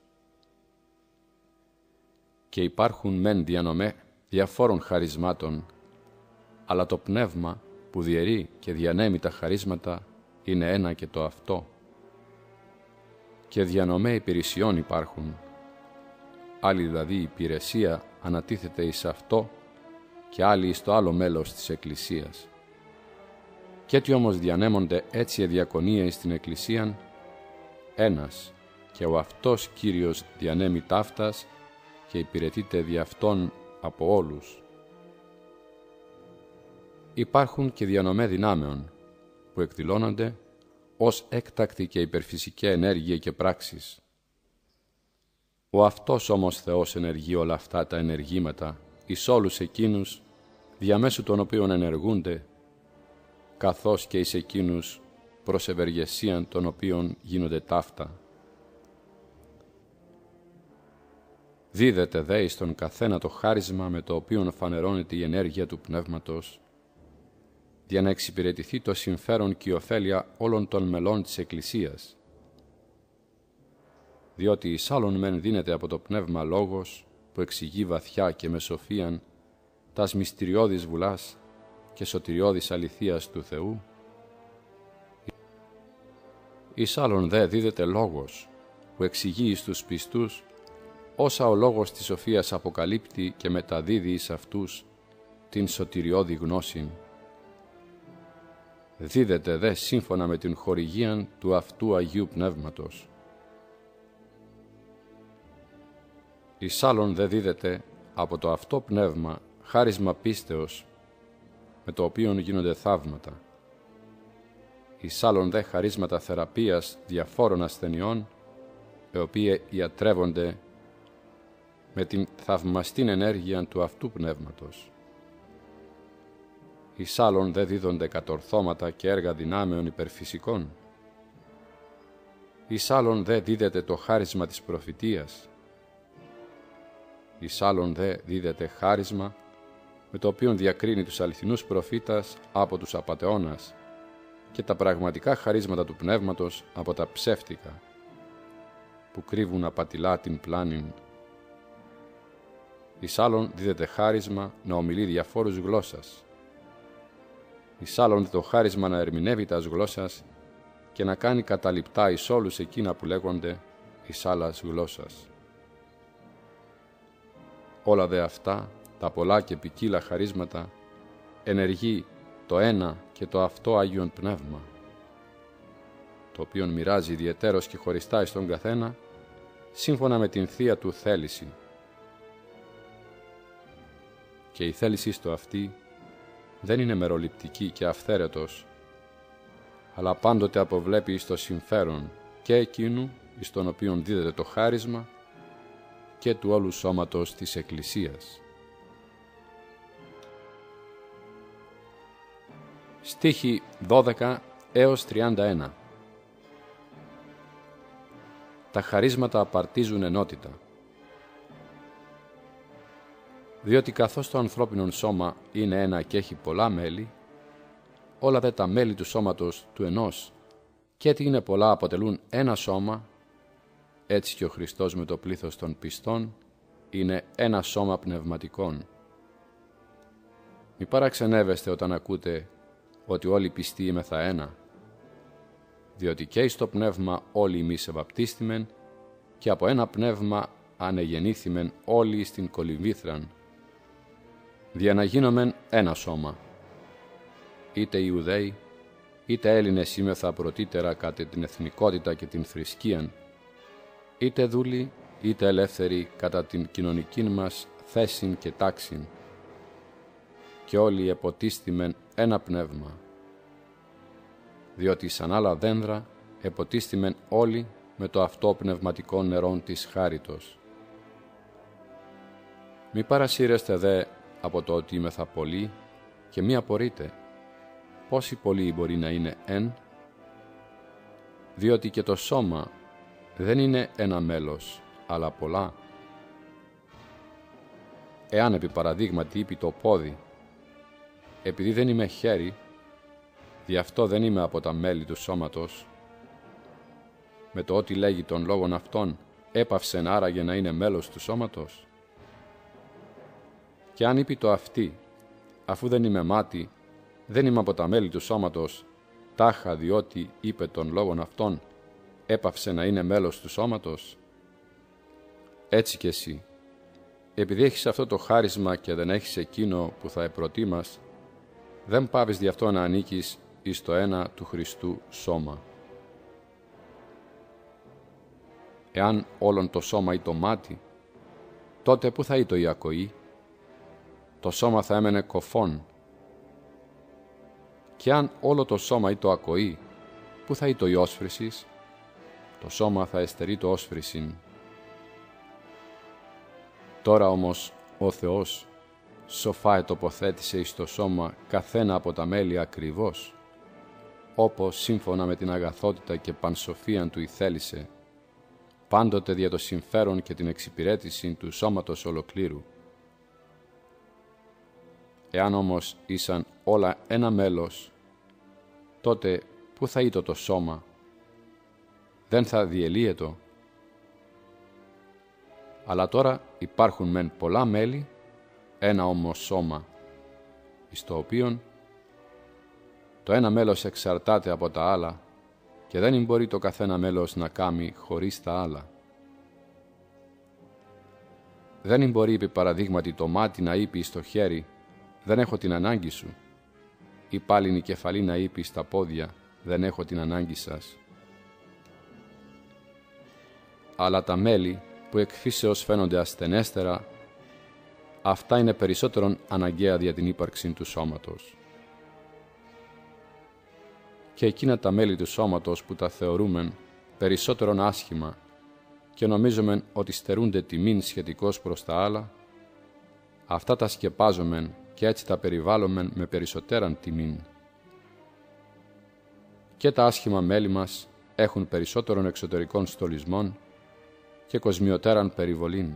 Και υπάρχουν μεν διανομέ διαφόρων χαρισμάτων, αλλά το πνεύμα που διαιρεί και διανέμει τα χαρίσματα είναι ένα και το αυτό. Και διανομέ υπηρεσιών υπάρχουν, άλλη δηλαδή υπηρεσία ανατίθεται εις αυτό και άλλη εις το άλλο μέλος της Εκκλησίας. Κι έτσι όμως διανέμονται έτσι διακονία στην Εκκλησίαν, ένας και ο αυτός Κύριος διανέμει ταύτας και υπηρετείται δι' αυτόν από όλους. Υπάρχουν και διανομέ δυνάμεων που εκδηλώνονται ως έκτακτη και υπερφυσική ενέργεια και πράξεις. Ο αυτός όμως Θεός ενεργεί όλα αυτά τα ενεργήματα εις όλους εκείνους διαμέσου των οποίων ενεργούνται, καθώς και εις εκείνους προς ευεργεσίαν των οποίων γίνονται ταύτα. Δίδεται δε εις τον καθένα το χάρισμα με το οποίο φανερώνεται η ενέργεια του Πνεύματος, για να εξυπηρετηθεί το συμφέρον και η ωφέλεια όλων των μελών της Εκκλησίας. διότι εις άλλον μεν δίνεται από το πνεύμα λόγος, που εξηγεί βαθιά και με σοφίαν τας μυστηριώδης βουλάς και σωτηριώδης αληθείας του Θεού. Εις άλλον δε δίδεται λόγος, που εξηγεί εις τους πιστούς όσα ο λόγος της σοφίας αποκαλύπτει και μεταδίδει εις αυτούς την σωτηριώδη γνώσιν. Δίδεται δε σύμφωνα με την χορηγίαν του αυτού Αγίου Πνεύματος. Εις άλλον δε δίδεται από το αυτό πνεύμα χάρισμα πίστεως, με το οποίον γίνονται θαύματα. Εις άλλον δε χαρίσματα θεραπείας διαφόρων ασθενειών, οι οποίοι ιατρεύονται με την θαυμαστήν ενέργεια του αυτού πνεύματος. Εις άλλον δε δίδονται κατορθώματα και έργα δυνάμεων υπερφυσικών. Εις άλλον δε δίδεται το χάρισμα της προφητείας. Εις άλλον δε δίδεται χάρισμα με το οποίο διακρίνει τους αληθινούς προφήτας από τους απατεώνας και τα πραγματικά χαρίσματα του πνεύματος από τα ψεύτικα, που κρύβουν απατηλά την πλάνην. Εις άλλον δίδεται χάρισμα να ομιλεί διαφόρους γλώσσας. Εις άλλον το χάρισμα να ερμηνεύει τας γλώσσας και να κάνει καταληπτά εις όλους εκείνα που λέγονται εις άλλας γλώσσας. Όλα δε αυτά, τα πολλά και ποικίλα χαρίσματα, ενεργεί το ένα και το αυτό Άγιον Πνεύμα, το οποίον μοιράζει ιδιαιτέρως και χωριστά εις τον καθένα, σύμφωνα με την θεία του θέληση. Και η θέλησή του αυτή δεν είναι μεροληπτική και αυθαίρετος, αλλά πάντοτε αποβλέπει εις το συμφέρον και εκείνου εις τον οποίον δίδεται το χάρισμα και του όλου σώματος της Εκκλησίας. Στίχοι 12 έως 31. Τα χαρίσματα απαρτίζουν ενότητα. Διότι καθώς το ανθρώπινο σώμα είναι ένα και έχει πολλά μέλη, όλα δε τα μέλη του σώματος του ενός και τι είναι πολλά αποτελούν ένα σώμα, έτσι και ο Χριστός με το πλήθος των πιστών είναι ένα σώμα πνευματικών. Μη παραξενεύεστε όταν ακούτε ότι όλοι οι πιστοί είμεθα ένα, διότι και εις το πνεύμα όλοι εμείς ευαπτίστημεν και από ένα πνεύμα ανεγεννήθημεν όλοι στην κολυμβήθραν, δια να γίνομεν ένα σώμα. Είτε Ιουδαίοι, είτε Έλληνες είμεθα πρωτήτερα κατά την εθνικότητα και την θρησκείαν, είτε δούλοι, είτε ελεύθεροι κατά την κοινωνική μας θέσιν και τάξιν, και όλοι εποτίστημεν ένα πνεύμα, διότι σαν άλλα δένδρα εποτίστημεν όλοι με το αυτό πνευματικό νερόν της χάριτος. Μη παρασύρεστε δε από το ότι είμεθα πολλοί και μη απορείτε πόσοι πολλοί μπορεί να είναι εν, διότι και το σώμα δεν είναι ένα μέλος, αλλά πολλά. Εάν επί παραδείγματι είπε το πόδι, επειδή δεν είμαι χέρι, δι' αυτό δεν είμαι από τα μέλη του σώματος, με το ότι λέγει των λόγων αυτών έπαυσεν άραγε να είναι μέλος του σώματος. Και αν είπε το αυτή, αφού δεν είμαι μάτι, δεν είμαι από τα μέλη του σώματος, τάχα διότι είπε των λόγων αυτών έπαυσε να είναι μέλος του σώματος. Έτσι κι εσύ, επειδή έχεις αυτό το χάρισμα και δεν έχεις εκείνο που θα επροτίμας, δεν πάβεις δι' αυτό να ανήκεις εις το ένα του Χριστού σώμα. Εάν όλον το σώμα ή το μάτι, τότε πού θα είτο η ακοή? Το σώμα θα έμενε κοφόν. Και αν όλο το σώμα ή το ακοή, πού θα είτο η όσφρησης? Το σώμα θα εστερεί το όσφρησιν. Τώρα όμως ο Θεός σοφά ετοποθέτησε εις το σώμα καθένα από τα μέλη ακριβώς, όπως σύμφωνα με την αγαθότητα και πανσοφίαν του ηθέλησε, πάντοτε δια το συμφέρον και την εξυπηρέτηση του σώματος ολοκλήρου. Εάν όμως ήσαν όλα ένα μέλος, τότε πού θα είτο το σώμα? Δεν θα διελύετο? Αλλά τώρα υπάρχουν μεν πολλά μέλη, ένα όμως σώμα, εις το οποίον το ένα μέλος εξαρτάται από τα άλλα και δεν μπορεί το καθένα μέλος να κάμει χωρίς τα άλλα. Δεν μπορεί επί παραδείγματι το μάτι να είπε στο χέρι «Δεν έχω την ανάγκη σου» ή πάλιν η κεφαλή να είπε στα πόδια «Δεν έχω την ανάγκη σας». Αλλά τα μέλη που εκ φύσεως φαίνονται ασθενέστερα, αυτά είναι περισσότερον αναγκαία για την ύπαρξη του σώματος. Και εκείνα τα μέλη του σώματος που τα θεωρούμε περισσότερον άσχημα και νομίζουμε ότι στερούνται τιμήν σχετικώς προς τα άλλα, αυτά τα σκεπάζομεν και έτσι τα περιβάλλομεν με περισσότεραν τιμήν. Και τα άσχημα μέλη μας έχουν περισσότερον εξωτερικών στολισμών και κοσμιωτέραν περιβολήν.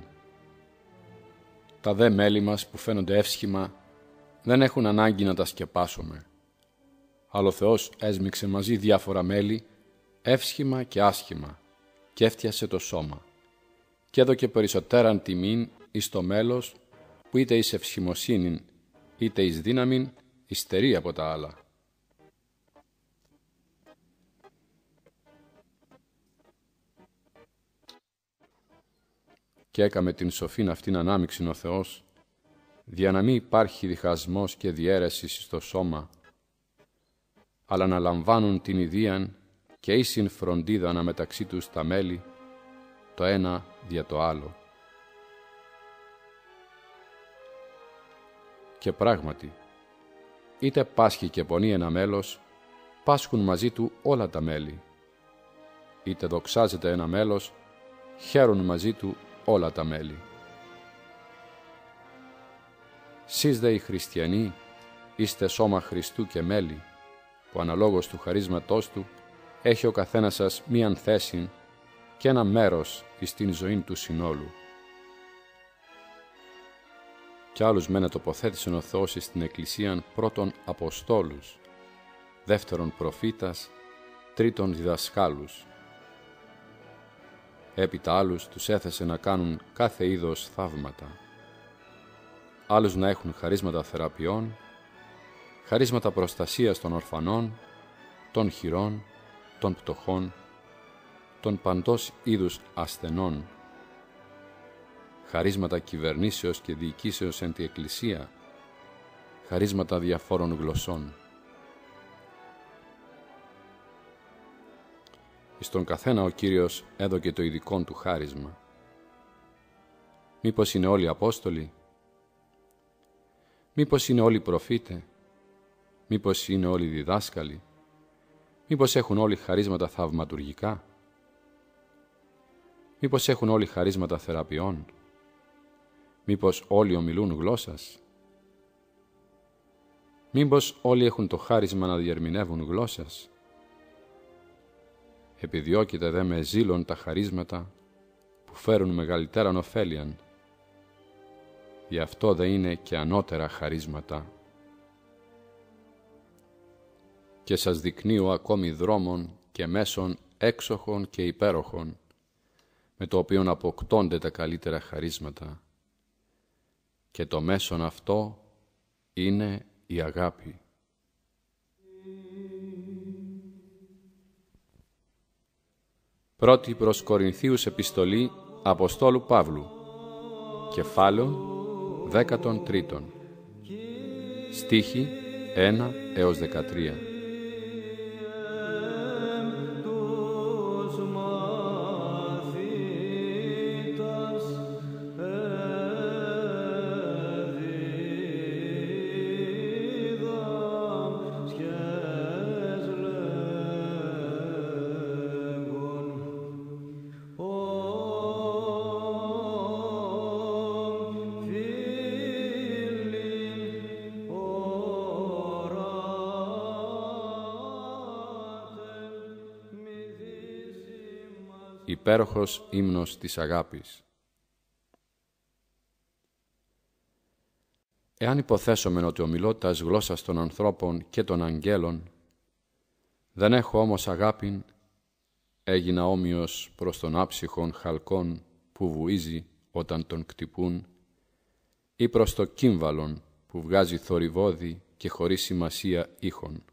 Τα δε μέλη μας που φαίνονται εύσχημα δεν έχουν ανάγκη να τα σκεπάσουμε. Αλλά ο Θεός έσμιξε μαζί διάφορα μέλη, εύσχημα και άσχημα, και έφτιασε το σώμα. Και έδωκε περισσότεραν τιμήν εις το μέλος που είτε εις ευσχημοσύνην είτε εις δύναμην υστερεί από τα άλλα. Και έκαμε την σοφήν αυτήν ανάμειξην ο Θεός, δια να μην υπάρχει διχασμός και διαίρεση στο σώμα, αλλά να λαμβάνουν την ιδίαν και ίσιν φροντίδα αναμεταξύ τους τα μέλη, το ένα δια το άλλο. Και πράγματι, είτε πάσχει και πονεί ένα μέλος, πάσχουν μαζί του όλα τα μέλη. Είτε δοξάζεται ένα μέλος, χαίρουν μαζί του όλα τα μέλη. Σεις δε οι χριστιανοί είστε σώμα Χριστού και μέλη, που αναλόγως του χαρίσματός του έχει ο καθένας σας μίαν θέση και ένα μέρος εις την ζωή του συνόλου. Κι άλλους μένα τοποθέτησεν ο Θεός εις την Εκκλησίαν πρώτον Αποστόλους, δεύτερον προφήτας, τρίτον διδασκάλους. Έπειτα άλλους τους έθεσε να κάνουν κάθε είδος θαύματα. Άλλους να έχουν χαρίσματα θεραπείων, χαρίσματα προστασίας των ορφανών, των χειρών, των πτωχών, των παντός είδους ασθενών, χαρίσματα κυβερνήσεως και διοικήσεως εν τη Εκκλησία, χαρίσματα διαφόρων γλωσσών. Εις τον καθένα ο Κύριος έδωκε το ειδικόν του χάρισμα. Μήπως είναι όλοι Απόστολοι? Μήπως είναι όλοι προφήτε? Μήπως είναι όλοι διδάσκαλοι? Μήπως έχουν όλοι χαρίσματα θαυματουργικά? Μήπως έχουν όλοι χαρίσματα θεραπείων? Μήπως όλοι ομιλούν γλώσσας? Μήπως όλοι έχουν το χάρισμα να διερμηνεύουν γλώσσας? Επιδιώκεται δε με ζήλον τα χαρίσματα που φέρουν μεγαλύτεραν ωφέλιαν. Γι' αυτό δε είναι και ανώτερα χαρίσματα. Και σας δεικνύω ακόμη δρόμων και μέσων έξοχων και υπέροχων, με το οποίον αποκτώνται τα καλύτερα χαρίσματα. Και το μέσον αυτό είναι η αγάπη. Πρώτη προς Κορινθίους επιστολή Αποστόλου Παύλου, κεφάλαιο 13, στίχοι 1 έως 13. Υπέροχος ύμνος της αγάπης. Εάν υποθέσομεν ότι ομιλώ τας γλώσσας των ανθρώπων και των αγγέλων, δεν έχω όμως αγάπην, έγινα όμοιος προς τον άψυχον χαλκόν που βουίζει όταν τον κτυπούν, ή προς το κύμβαλον που βγάζει θορυβόδι και χωρίς σημασία ήχων.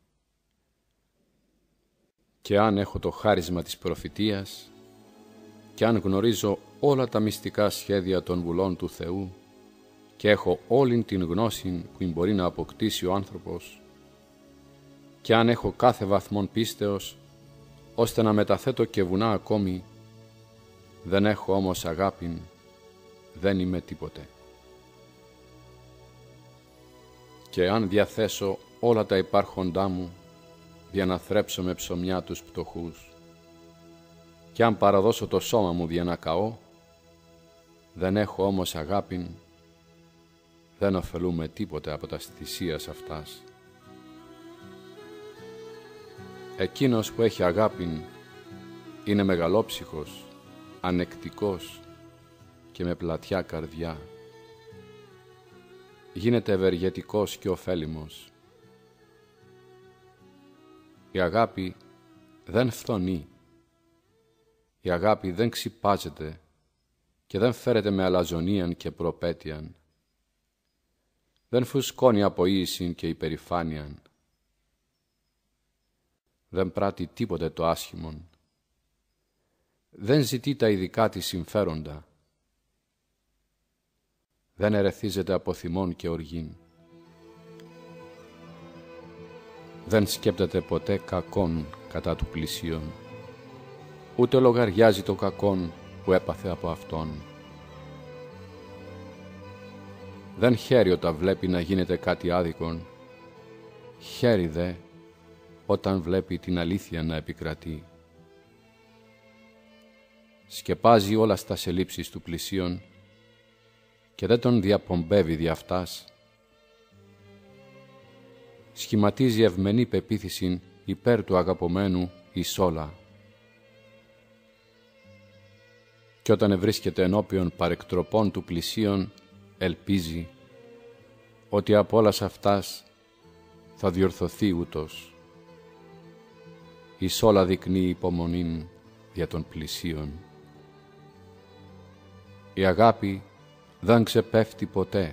Και αν έχω το χάρισμα της προφητείας, και αν γνωρίζω όλα τα μυστικά σχέδια των βουλών του Θεού, και έχω όλην την γνώση που μπορεί να αποκτήσει ο άνθρωπος, και αν έχω κάθε βαθμόν πίστεως, ώστε να μεταθέτω και βουνά ακόμη, δεν έχω όμως αγάπην, δεν είμαι τίποτε. Και αν διαθέσω όλα τα υπάρχοντά μου, για να θρέψω με ψωμιά τους πτωχούς, και αν παραδώσω το σώμα μου για να καώ, δεν έχω όμως αγάπην, δεν ωφελούμε τίποτε από τα θυσίας αυτάς. Εκείνος που έχει αγάπην είναι μεγαλόψυχος, ανεκτικός και με πλατιά καρδιά. Γίνεται ευεργετικός και ωφέλιμος. Η αγάπη δεν φθονεί. Η αγάπη δεν ξυπάζεται και δεν φέρεται με αλαζονίαν και προπέτειαν. Δεν φουσκώνει από ίησιν και υπερηφάνειαν. Δεν πράττει τίποτε το άσχημον. Δεν ζητεί τα ειδικά της συμφέροντα. Δεν ερεθίζεται από θυμόν και οργήν. Δεν σκέπτεται ποτέ κακόν κατά του πλησίον, ούτε λογαριάζει το κακόν που έπαθε από αυτόν. Δεν χαίρει όταν βλέπει να γίνεται κάτι άδικον, χαίρει δε όταν βλέπει την αλήθεια να επικρατεί. Σκεπάζει όλα στα σελήψεις του πλησίον και δεν τον διαπομπεύει δι' αυτάς. Σχηματίζει ευμενή πεποίθηση υπέρ του αγαπωμένου εις όλα. Και όταν ευρίσκεται ενώπιον παρεκτροπών του πλησίον, ελπίζει ότι από όλας αυτάς θα διορθωθεί ούτως. Εις όλα δεικνύει υπομονήν για τον πλησίον. Η αγάπη δεν ξεπέφτει ποτέ.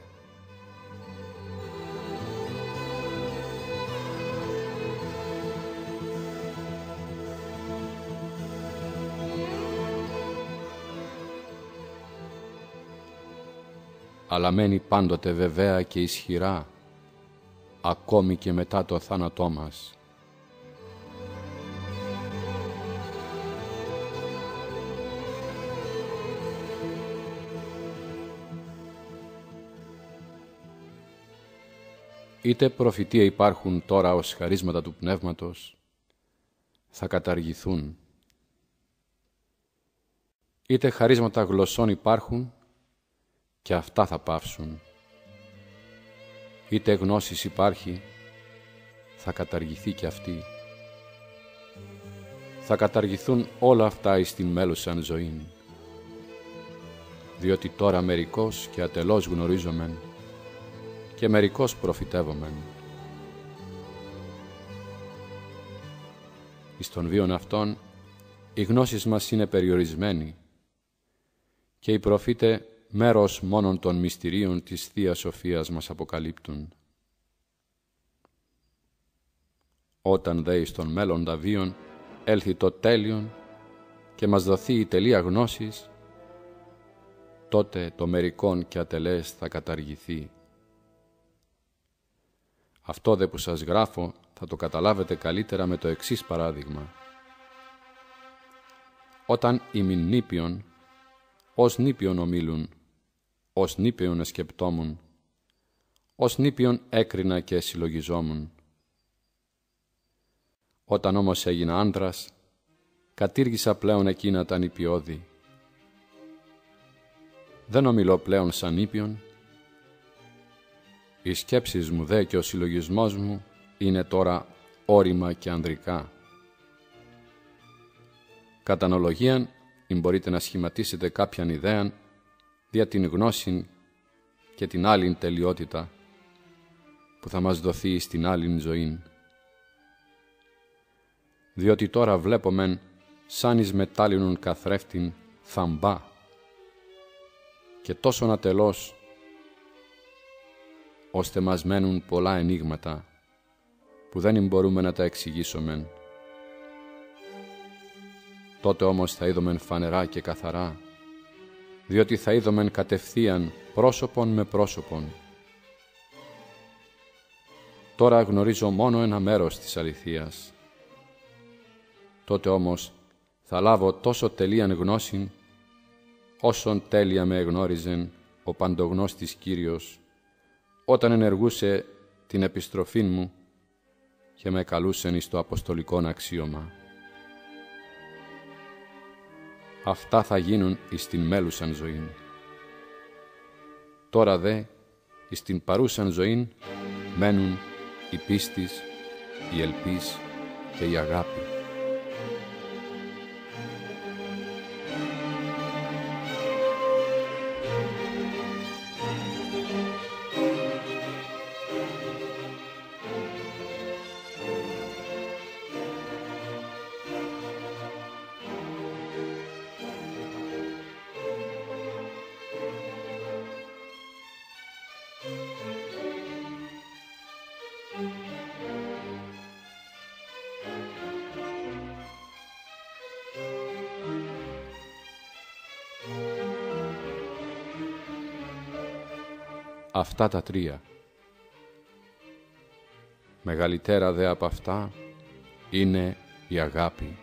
Αλλά μένει πάντοτε βεβαία και ισχυρά, ακόμη και μετά το θάνατό μας. Είτε προφητεία υπάρχουν τώρα ως χαρίσματα του Πνεύματος, θα καταργηθούν. Είτε χαρίσματα γλωσσών υπάρχουν, και αυτά θα πάυσουν. Είτε γνώσης υπάρχει, θα καταργηθεί και αυτή. Θα καταργηθούν όλα αυτά εις την μέλουσαν ζωήν. Διότι τώρα μερικώς και ατελώς γνωρίζομεν και μερικώς προφητεύομεν. Εις των βίων αυτών οι γνώσεις μας είναι περιορισμένοι και οι προφήτε μέρος μόνον των μυστηρίων της Θείας Σοφίας μας αποκαλύπτουν. Όταν δε εις των μέλλοντα βίων έλθει το τέλειον και μας δοθεί η τελεία γνώσης, τότε το μερικόν και ατελές θα καταργηθεί. Αυτό δε που σας γράφω θα το καταλάβετε καλύτερα με το εξής παράδειγμα. Όταν ημιν νήπιον, ως νήπιον ομίλουν, ως νήπιον εσκεπτόμουν, ως νήπιον έκρινα και συλλογιζόμουν. Όταν όμως έγινα άντρας, κατήργησα πλέον εκείνα τα νηπιώδη. Δεν ομιλώ πλέον σαν νήπιον. Οι σκέψεις μου δε και ο συλλογισμός μου είναι τώρα όρημα και ανδρικά. Κατά αναλογίαν, μπορείτε να σχηματίσετε κάποιαν ιδέα δια την γνώση και την άλλην τελειότητα που θα μας δοθεί στην άλλην ζωήν. Διότι τώρα βλέπομεν σαν εις μετάλλινον καθρέφτην θαμπά και τόσον ατελώς, ώστε μας μένουν πολλά ενίγματα που δεν μπορούμε να τα εξηγήσουμε. Τότε όμως θα είδομεν φανερά και καθαρά, διότι θα είδομεν κατευθείαν πρόσωπον με πρόσωπον. Τώρα γνωρίζω μόνο ένα μέρος της αληθείας. Τότε όμως θα λάβω τόσο τελείαν γνώσιν, όσον τέλεια με εγνώριζεν ο παντογνώστης Κύριος, όταν ενεργούσε την επιστροφήν μου και με καλούσεν εις το αποστολικόν αξίωμα. Αυτά θα γίνουν εις την μέλουσαν ζωήν. Τώρα δε, εις την παρούσαν ζωήν, μένουν η πίστης, η ελπίς και η αγάπη. Αυτά τα τρία. Μεγαλύτερα δε από αυτά είναι η αγάπη.